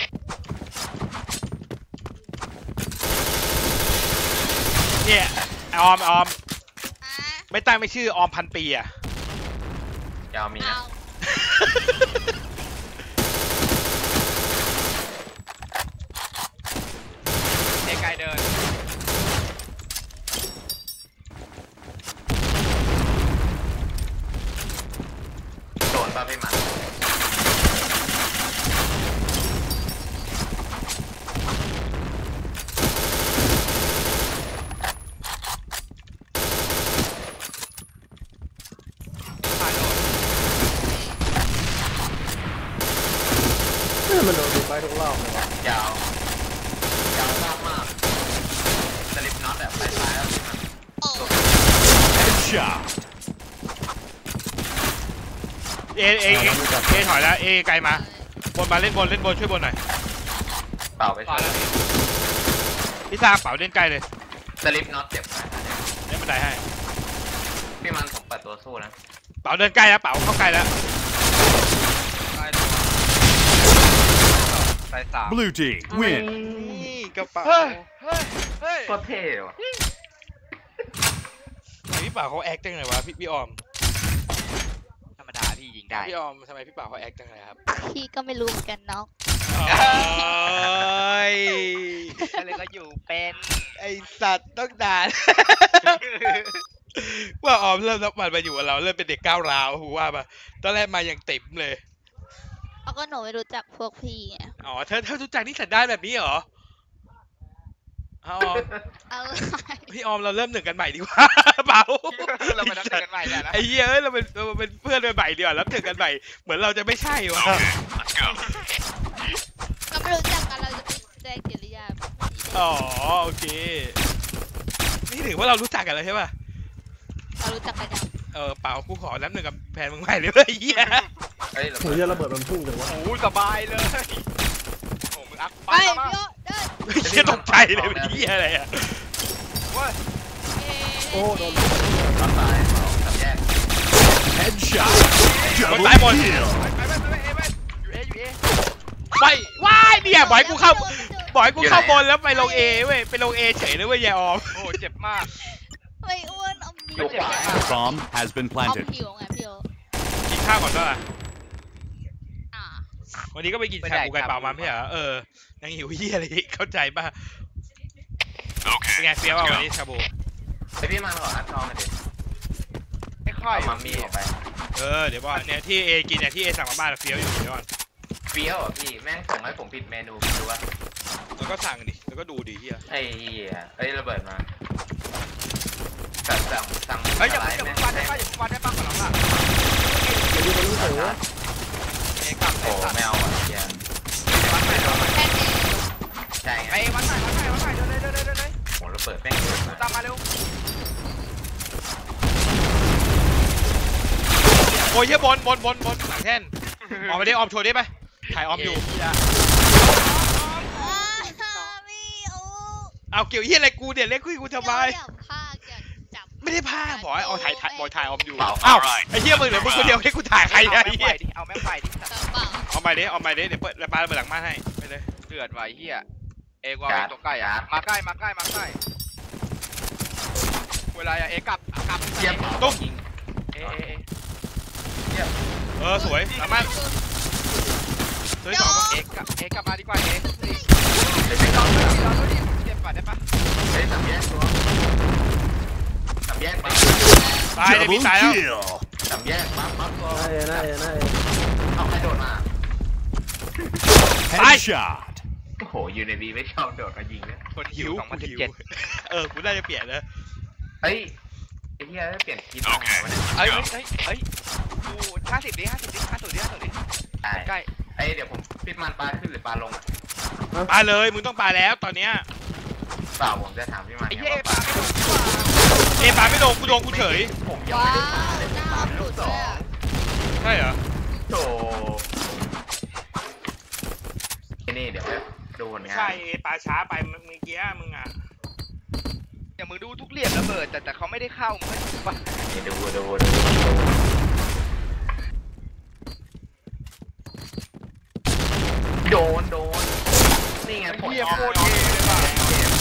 Speaker 2: เนี่ยออมออม
Speaker 4: อ่ะ
Speaker 2: ไม่ตั้งไม่ชื่อออมพันปีอ่ะ
Speaker 3: ยาวมี
Speaker 4: เอา
Speaker 3: นะ
Speaker 1: เอกไก่เดิน
Speaker 3: โดนป่ะพี่มัน
Speaker 1: ผ่านโดด
Speaker 6: เฮ้ยมันโดนดูไปทุกรอบเลยวะ
Speaker 3: ยาวยาวมากมากสลิปน็อตแบบปลายๆแล้วพี่มัน
Speaker 4: โอ้
Speaker 5: Headshot.
Speaker 2: เอเอเอเอถอยแล้วเอไกลมาบนมาเล่นบนเล่นบนช่วยบนหน่อย
Speaker 3: เป่าไป
Speaker 1: ผ่า
Speaker 3: ช่
Speaker 1: น
Speaker 3: วย
Speaker 1: แล้ว
Speaker 2: พี่ซาเป๋าเล่นไกลเลย
Speaker 3: สลิปน็อตเจ็บนะ
Speaker 2: เล่นบันไดให้
Speaker 3: พี่มันผมเปิดตัวสู้นะ
Speaker 2: เป๋าเดินใกล้แล้วเป๋าเข้าใกล้แล้ว
Speaker 1: ใต้ตัวใต้สาม
Speaker 5: Blue team win.
Speaker 2: นี่กระเป๋า
Speaker 1: เฮ้ยเฮ้ยเฮ้ย
Speaker 3: โคตรเท่ว่ะ
Speaker 2: พี่เป๋าเขาแอคจังเลยวะพี่พี่ออม
Speaker 1: ธรรมดาพี่ยิงได้
Speaker 2: พี่ออมทำไมพี่เป๋าเขาแอคจังเลยครับ
Speaker 4: พี่ก็ไม่รู้เหมือนกันเนาะ
Speaker 2: โอ้ย
Speaker 1: อะไรก็อยู่เป็น
Speaker 2: ไอสัตว์ต้องด่า ว่าออมเริ่มรับมันมาอยู่กับเราเริ่มเป็นเด็กก้าวร้าวหูว่าปะตอนแรกมาอย่างติ๋มเลย
Speaker 4: เอาก็หนูไม่รู้จักพวกพี่ไง
Speaker 2: อ๋อเธอเธอรู้จักนิสัยได้านแบบนี้เหรอเอาออม
Speaker 4: อะไร
Speaker 2: พี่ออมเราเริ่มหนึ่งกันใหม่ดีกว่า เปล่า
Speaker 1: เรามานับหนึ่งกันใหม่แล้วนะ
Speaker 2: ไอ้เหี้ยเอ้ยเราเป็นเราเป็นเพื่อนกันใหม่ดีกว่าแล้วหนึ่งกันใหม่เหมือนเราจะไม่ใช่วะ
Speaker 5: Okay, let's go.
Speaker 4: ก็ไม่รู้จักกันเราจะไปแสดงกิริยาแบบนี้ได้
Speaker 2: อ๋อโอเคนี่ถือว่าเรารู้จักกันแล้วใช่ป่ะ
Speaker 4: เรารู้จักกันยัง
Speaker 2: เออเปล่ากูขอน้ำหนึ่งกับแฟนมึงใหม่เลยเว้ยไอ้เหี้ย
Speaker 3: เฮ้ย
Speaker 6: โหจะระเบิดมันพุ่งจังวะ
Speaker 1: โอ้สบายเลยโอ้มึงอัพ
Speaker 4: ไป
Speaker 1: ไปมา
Speaker 4: พี่โอเดิน
Speaker 2: เหี้ยตกใจเลยเป็นเหี้ยอะไรอ่ะ
Speaker 1: เว้ย
Speaker 4: เอ๊ะ
Speaker 6: โอ้โดน
Speaker 3: น็อตตายเป๋าสามแยก
Speaker 5: Headshot.
Speaker 2: หมด
Speaker 5: Double
Speaker 2: ตายหมด
Speaker 5: kill.
Speaker 1: ไปไปไปไปเอไปอยู่เออยู่เอ
Speaker 2: ไปว้ายเนี่ยบอยกูเข้าบอยกูเข้าบนแล้วไปลงเอเว้ยไปลงเอเฉยเลยเว้ยยายออม
Speaker 1: โอ้เจ็บมาก
Speaker 4: ไม่อ้วนเอามี
Speaker 3: อยู่ขวา
Speaker 5: Bomb has been
Speaker 4: เอา
Speaker 5: planted.
Speaker 4: ผิวไงพี่โอ
Speaker 2: กินข้าวก่อนด้วยล่ะ
Speaker 4: อ่า
Speaker 2: วันนี้ก็ไปกินชาบูไก่เปล่ามาไม่ใช่เหรอเออยังหิวเหี้ยอะไรอีกเข้าใจป่ะ
Speaker 5: Okay,
Speaker 2: เป็นไงเฟี้ยว
Speaker 5: let's
Speaker 2: อ่ะวัน
Speaker 5: go.
Speaker 2: นี้ชาบู
Speaker 3: ไอพี่มันขออัดทองหน่อยดิ
Speaker 1: ไม่ค่อย
Speaker 3: เอามัมมี่ออกไป
Speaker 2: เอออเดี๋ยวก่อนเนี่ยที่เอกินเนี่ยที่เอสั่งมาบ้านเฟี้ยวอยู่เดี๋ยวก่อน
Speaker 3: เฟี้ยวอ่ะพี่แม่งส่งให้ผมผิดเมนูไม่รู้ว่า
Speaker 2: แล้วก็สั่งดิแล้วก็ดูดิเฮีย
Speaker 3: ไอ้เหี้ยเอ้ยระเบิดมาสั่งสั่งสั่ง
Speaker 1: เฮ้ยอย่า
Speaker 3: อะไร
Speaker 1: อย่า
Speaker 3: แม่
Speaker 1: เพิ่
Speaker 3: ง
Speaker 1: งฟันได้ป่ะอย่าเพิ่งฟันได้ป่ะก่อนหรอกอ่ะ
Speaker 6: ไปดูมันรู้สึกว่า
Speaker 1: เอกลับ
Speaker 3: โอ้
Speaker 1: เอกลับ
Speaker 3: ไม่เอาอ่ะเหี้ย
Speaker 1: วัดใหม่วัดใหม่
Speaker 4: แค่นี้
Speaker 3: ใช่ไง
Speaker 1: ไอ้วัดใหม่วัดใหม่วัดใหม่เดินเลยเดินเลยเดินเลย
Speaker 3: โหระเบิดแม่งเยอะมาก
Speaker 1: ตามมาเร็ว
Speaker 2: โอ้ยเฮียบนบนบนบนหลังแท่นออกมาได้ออมโชว์ได้ไหมถ่ายออมอยู่
Speaker 4: อ้าวไม่เอา
Speaker 2: เอาเกี่ยวเฮียอะไรกูเนี่ยเล่นคุยกูทำไม
Speaker 4: อยากพากอยากจับ
Speaker 2: ไม่ได้พาบอกให้เอาถ่ายถ่ายบอยถ่ายออมอยู่
Speaker 3: เปล่า
Speaker 2: อ้าวไอ้เฮียมึงเหลือมึงคนเดียวให้กูถ่ายใคร
Speaker 1: เอา
Speaker 2: เนี่ย
Speaker 1: แม่
Speaker 2: ไอ้
Speaker 1: งไป
Speaker 2: เฮีย
Speaker 1: ดิเอาแม่งไปดิ
Speaker 4: กระเป๋า
Speaker 2: เอาไปดิเอาไปดิเดี๋ยวเปิดปาระเบิดหลังบ้านให้ไปเลย
Speaker 1: เดือดไว้เฮียเอกว่าเป็นตัวใกล้อ่ะมาใกล้มาใกล้มาใกล้เวลาเอกลับกลับ
Speaker 3: เทียบ
Speaker 2: ตุ้ม
Speaker 3: ยิง
Speaker 1: เอเอเอ
Speaker 2: เออสวยหลังบ้านสวยสอง
Speaker 1: เอกลับเอกลับมาดีกว่าเอก
Speaker 3: เดี๋ยวไม่
Speaker 1: ล
Speaker 3: ต้
Speaker 1: อ
Speaker 3: อง ง
Speaker 1: ดู
Speaker 3: เลย
Speaker 1: ดิลองดูดิเก็บก่อนได้ปะ
Speaker 3: เฮ้ยสามแยกตัวสามแยกมา
Speaker 2: ตายเลยมีตายแล้ว
Speaker 3: สามแยกปั๊บปั๊บตัว
Speaker 6: น่าเอน่าเอน่าเอ
Speaker 3: เอาใครโดดมา
Speaker 5: Headshot.
Speaker 3: โอ้โหอยู่ในบีไม่ชอบโดดมายิงเนี่ย
Speaker 1: คนหิวสองพันสิบเจ็ด
Speaker 2: เออกูน่าจะเปลี่ยนนะ
Speaker 3: เฮ้ยไอ้เหี้ยเปลี่ยนคิด
Speaker 5: โอเค
Speaker 3: วะเนี่ย
Speaker 1: เฮ้ยเฮ้ยเฮ้ยกูห้าสิบดิห้าสิบดิห้าสิบดิห้าสิบดิ
Speaker 3: ใช่
Speaker 1: ใกล้
Speaker 3: ไอ้เดี๋ยวผมปิดมันปลาขึ้นหรือปลาลงอ่ะ
Speaker 2: ปาเลยมึงต้องปาแล้วตอนเนี้ย
Speaker 3: เปล่าผมจะถามพี่มัน
Speaker 1: ไอ้
Speaker 3: ไง
Speaker 1: เหี้ย
Speaker 3: ว่า
Speaker 1: เอ
Speaker 3: ปลา
Speaker 1: ปาไม่โดนดีกว่า
Speaker 2: เอยปาไม่โดนกูโดนกูเฉย
Speaker 3: ผมยัง
Speaker 4: ว้า
Speaker 3: ไม่ได้ปลาว เลย
Speaker 4: หน้าหลุด
Speaker 3: ส
Speaker 4: เล
Speaker 3: อย ง
Speaker 4: อะ
Speaker 2: ใช่เหรอ
Speaker 3: โถไอ้นี่เดี๋ยวดูผลงาน
Speaker 2: ใช่ปาช้าไปเมื่อกี้มึงอ่ะ
Speaker 1: อย่างมึงดูทุกเหลี่ยมระเบิดแต่แต่เขาไม่ได้เข้ามึงไม่ถูกปะ
Speaker 3: นี่ดูดูดูโดนโดนนี่ไงผล
Speaker 1: เหี้ย
Speaker 3: งาน
Speaker 1: โคตรเท่เลยว่ะ
Speaker 4: ไม่ทัน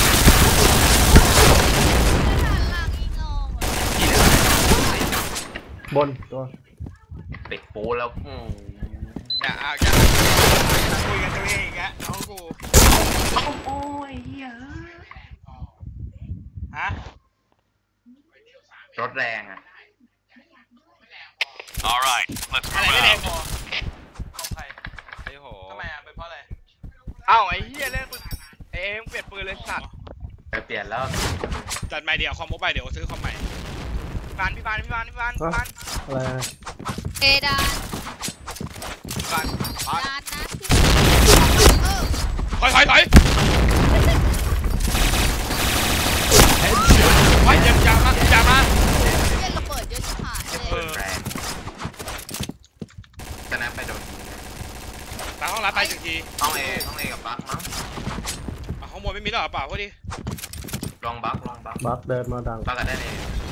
Speaker 4: ล่างอีงงอะ
Speaker 3: ที่เหลือบ
Speaker 6: นตัว
Speaker 3: ติดปูแล้วอืม
Speaker 1: อย่าเอาอย่า
Speaker 2: คุยกันตัวเองอีกแล้วน้องกู
Speaker 3: โอ้ยเฮ้ย
Speaker 2: ฮะ
Speaker 3: รถแรงอ่ะ
Speaker 5: All right, let's
Speaker 2: อะไร
Speaker 5: move
Speaker 2: ไม่แรง
Speaker 5: out.
Speaker 2: พอ
Speaker 1: ไอ้โห
Speaker 2: ทำไมอ่ะเป็นเพราะอะไร
Speaker 1: เอ้าไอ้เหี้ยเล่นปืนเอ็มเปลี่ยนปืนเลยสัตว์
Speaker 3: ไปเปลี่ยนแล้ว
Speaker 2: จัดใหม่เดี๋ยวคอมโบไปเดี๋ยวซื้อคอมใหม่
Speaker 1: พี่บานพี่บานพี่บานพี่บานพี่บาน
Speaker 6: อะไรนะ
Speaker 4: เอดาน
Speaker 1: พี่บานบาน
Speaker 4: ดานนะที่เออ
Speaker 2: ถอยถอยถอย
Speaker 5: Headshot.
Speaker 2: ถอยอย่าอย่ามาอย่ามา
Speaker 4: เล่นระเบิดเยอะชิบหายเล
Speaker 3: เปิ
Speaker 4: ย
Speaker 3: ดแรงจะนับไปโดน
Speaker 2: ตามห้องรับไปหนึ่งที
Speaker 3: ห้องเอห้องเอกับบักมั้ง
Speaker 2: อ่ะข้างบนไม่มีหรอเปล่าพอดี
Speaker 3: ลองบักลองบัก
Speaker 6: บัฟเดินมาดัง
Speaker 3: บักกันได้เลย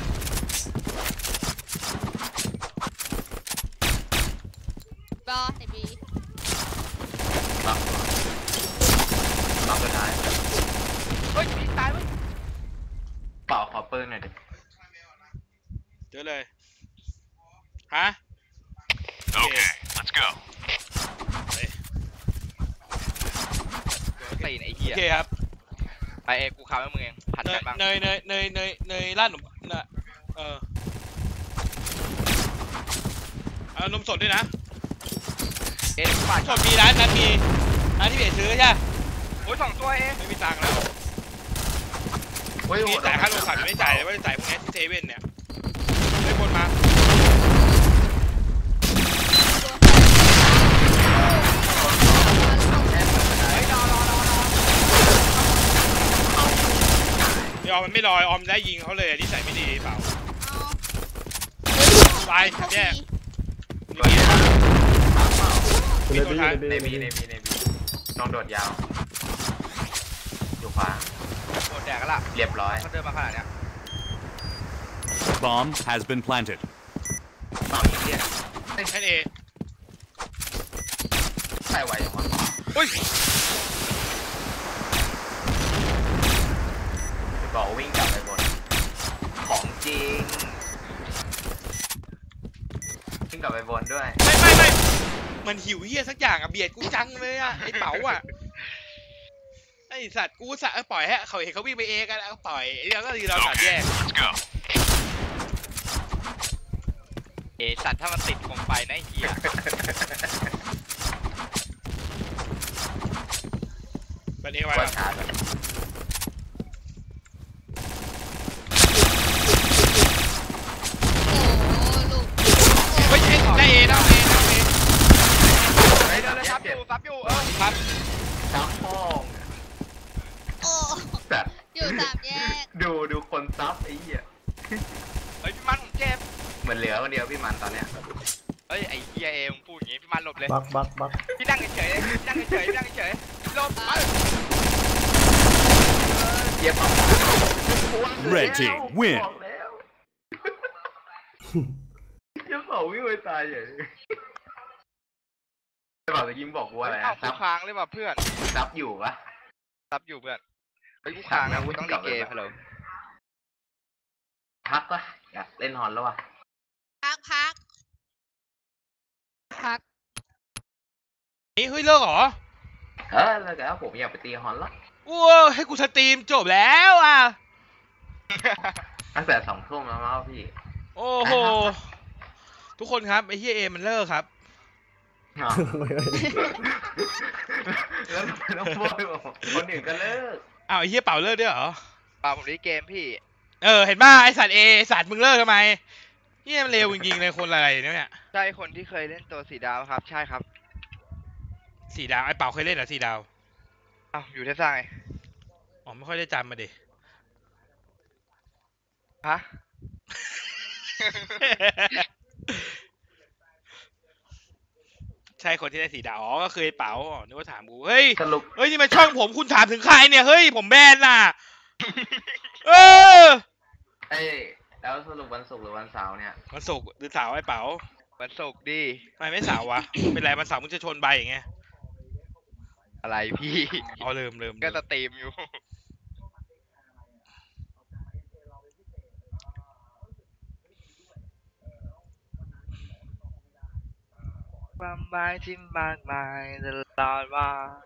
Speaker 4: บอในบี
Speaker 3: บักบักสุดท้าย
Speaker 1: เฮ้ยมีตายเว้ย
Speaker 3: เปล่าขอปืนหน่อยดิ
Speaker 2: เจอเลยฮะ
Speaker 5: Okay, let's go.
Speaker 1: ตีนไอ้
Speaker 2: โอ
Speaker 1: เหี้ย
Speaker 2: เคครับ
Speaker 1: ไปเองกูข่าวให้มึงเองผัด
Speaker 2: เน
Speaker 1: กั
Speaker 2: ย
Speaker 1: นบ้าง
Speaker 2: เนยเนยเนยเนยเนยร้านหนมน่ะเออเอานมสดด้วยนะ
Speaker 1: เอ็มปาด
Speaker 2: สดมีร้านนั้นมีร้านที่เบียซื้อใช่
Speaker 1: โอ้ยสองตัวเอง
Speaker 2: ไม่มีตังค์แล้ว
Speaker 3: โอ้ย
Speaker 2: มีจ่ายค่าโทรศัพท์ยังไม่จ่ายเลยว่าจะจ่ายพวกนี้ที่เซเว่นเนี่ยไม่คนมา
Speaker 1: เฮ้ยรอรอรอรอ
Speaker 2: เดี๋ยวออมมันไม่ลอยออมได้ยิงเขาเลยนิสัยไม่ดีเปล่า ไปแยก
Speaker 3: ตัวนี้บักเปล่า
Speaker 6: อยู่ในบีอยู่ในบี
Speaker 3: ในบีในบีในบีลองโดดยาว อยู่ขวา
Speaker 1: โดนแดกกันละ
Speaker 3: เรียบร้อย
Speaker 1: เขาเดินมาขนาดเนี้ย
Speaker 5: Bomb has been planted.
Speaker 3: เปล่าอีกเรียก
Speaker 2: แค่เอ
Speaker 3: ใส่ไหวอย่างวะ
Speaker 2: อุ้ย
Speaker 3: บอกวิ่งกลับไปบน ของจริง วิ่งกลับไปบนด้วย
Speaker 2: ไม่ไม่ไม่มันหิวเฮียสักอย่างอะเบียดกูจังเลยอะไอเป๋าอะไอสัตว์กูสะปล่อยให้เขาเห็นเขาวิ่งไปเองกันเอาปล่อยแล้วก็ทีเราตัดแย
Speaker 5: Okay,
Speaker 2: ก
Speaker 5: let's go.
Speaker 1: เอสัตว์ถ้ามันติดคงไปนะไอ้เหี้ย
Speaker 2: บันเอไว้
Speaker 3: ว่าชาร์จ
Speaker 4: โอ้ลูก
Speaker 2: เฮ้ยได้เอได้เอได้เอ
Speaker 1: เฮ้ยเดี๋ยวเลยซับอยู่ซับอยู่เออ
Speaker 2: ครับ
Speaker 3: ซับห้อง
Speaker 4: โอ้
Speaker 3: แต่
Speaker 4: อยู่สามแยก
Speaker 3: ดูดูคนซับไอ้เหี้ย
Speaker 1: เฮ้ยพี่มันผมเจ็บ
Speaker 3: เหมือนเหลือคนเดียวพี่มันตอนเนี้ย
Speaker 1: เฮ้ยไอ้เหี้ยเอมึงพูดอย่างงี้พี่มันหลบเลย
Speaker 6: บักบักบัก
Speaker 1: พี่นั่งเฉยๆพี่นั่งเฉยๆพี่นั่งเฉยๆหลบไป
Speaker 3: เย็บออก
Speaker 5: Red team win
Speaker 3: บอกแล้วเย็บเผาวิ่งไปตายใหญ่จะบอกจะยิ้มบอกกูว่าอะไร
Speaker 1: เอ้า
Speaker 3: อะ
Speaker 1: กู
Speaker 3: ซับ
Speaker 1: ค้างเลยว่ะเพื่อน
Speaker 3: ซับอยู่ปะ
Speaker 1: ซับอยู่เพื่อนเฮ้ยกูค้างนะกูต้องรีเกมฮัลโหล
Speaker 3: พักปะอยากเล่นฮอนแล้ววะ
Speaker 4: พักพักพัก
Speaker 2: นี่เฮ้ยเลิกเหรอ
Speaker 3: เออแล้วแต่ว่าผมอยากไปตีฮอนแล้ว
Speaker 2: ว้าให้กูสตรีมจบแล้วอ่ะ
Speaker 3: ตั้งแต่สองทุ่มแล้วมั้งพี่
Speaker 2: โอ้โหทุกคนครับไอ้เฮียเอมันเลิกครับ
Speaker 3: อ๋อแล้วแล้วพวกคนอื่นก็เลิก
Speaker 2: อ้าวไอ้เฮียเป่าเลิกด้วยเหรอ
Speaker 1: ป่าผมรีเกมพี่
Speaker 2: เออเห็นป่ะไอสัตว์เอไอสัตว์มึงเลิกทำไมเฮียมันเลวจริงๆเลยคนอะไรเนี่ย
Speaker 1: ใช่คนที่เคยเล่นตัวสีดาวครับใช่ครับ
Speaker 2: สี่ดาวไอเป่าเคยเล่นเหรอสี่ดาว
Speaker 1: อ้าวอยู่เทซ่าไง
Speaker 2: อ๋อไม่ค่อยได้จำมาดิ
Speaker 1: ฮะ
Speaker 2: ใช่คนที่ได้สี่ดาวอ๋อก็เคยเป๋าอ๋อนึกว่าถามกูเฮ้ย
Speaker 3: สรุป
Speaker 2: เฮ้ยนี่มันช่องผมคุณถามถึงใครเนี่ยเฮ้ยผมแบนน่ะเออ
Speaker 3: เอ้ยแล้วสรุปวันศุกร์หรือวันเสาร์เนี่ย
Speaker 2: วันศุกร์หรือเสาร์ไอเป๋า
Speaker 1: วันศุกร์ดี
Speaker 2: ทำไมไม่เสาร์วะเป็นไรวันเสาร์มึงจะชนใบอย่างเงี้ย
Speaker 1: อะไรพี่
Speaker 2: เอาลืมลืม
Speaker 1: ก็สตรีมอยู่ความหมายที่มากมายตลอดว่า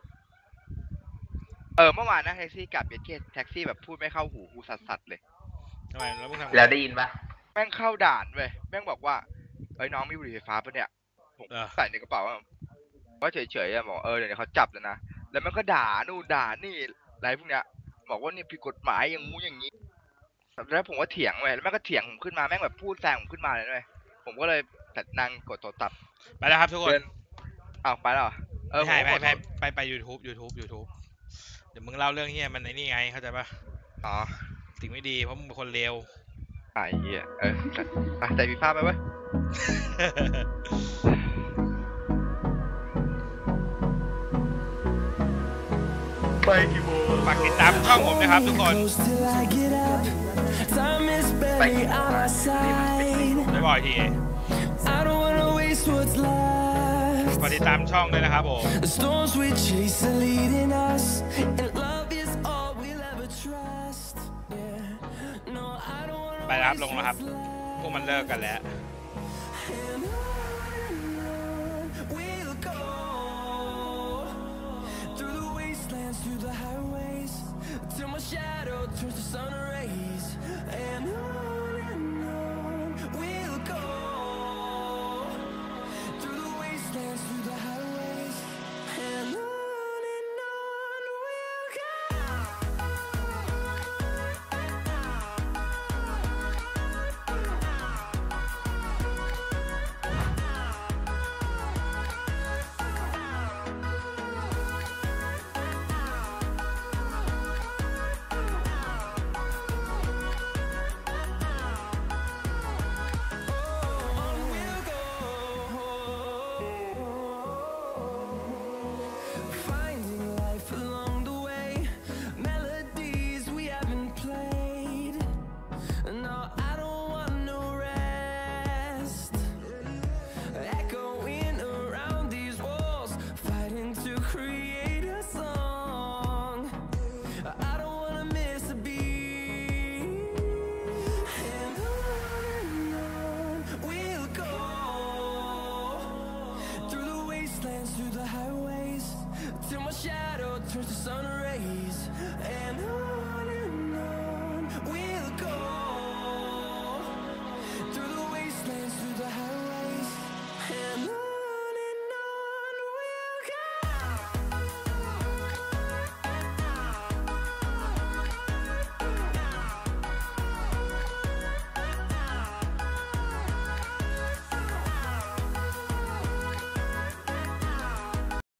Speaker 1: เออเมื่อวานนะแท็กซี่กลับเบียดเกตแท็กซี่แบบพูดไม่เข้าหูกูสัสๆเลย
Speaker 2: ทำไมแล้วมึงทำไง
Speaker 3: แล้วได้ยินปะ
Speaker 1: แม่งเข้าด่านเว้ยแม่งบอกว่าเอ้ยน้องมีบุหรี่ไฟฟ้าปะเนี่ยผม
Speaker 2: เออ
Speaker 1: ใส่ในกระเป๋าอะว่าเฉยๆอะบอกเออเดี๋ยวเขาจับแล้วนะแล้วมันก็ด่านู่นด่านี่อะไรพวกเนี้ยบอกว่านี่ผิดกฎหมายอย่างงู้อย่างงี้แล้วผมก็เถียงเว้ยแล้วแม่งก็เถียงผมขึ้นมาแม่งแบบพูดแซงผมขึ้นมาเลยเว้ยผมก็เลยตัดนางกดตัวตัด
Speaker 2: ไปแล้วครับทุกคน
Speaker 1: เดินอ้าวไปแล้วเหรอเออ
Speaker 2: ไม่
Speaker 1: ผม
Speaker 2: ใช่
Speaker 1: ก็
Speaker 2: ไป
Speaker 1: ขอ
Speaker 2: ไป
Speaker 1: โทษ
Speaker 2: ไปไปยูทูบยูทูบยูทูบเดี๋ยวมึงเล่าเรื่องเฮียมันในนี่ไงเข้าใจปะ
Speaker 1: อ๋อ
Speaker 2: สิ่งไม่ดีเพราะมึงเป็นคนเลว
Speaker 1: ไอ้เหี้ยเออไปใส่ฟีฟ่าไปเว้ย
Speaker 3: ไปกี่โมง
Speaker 2: ฝากติดตามช่องผมนะครับทุกคน
Speaker 3: ไปกี่โมงอะนี่มันเป็นสี่โมง
Speaker 2: ไม่บอกอีกทีฝากติดตามช่องด้วยนะครับผม
Speaker 9: The storms we chase are leading us, and love is all we'll ever trust. Yeah, no, I don't wanna
Speaker 2: ไปแล้วครับลงแล้วครับ พวกมันเลิกกันแล้ว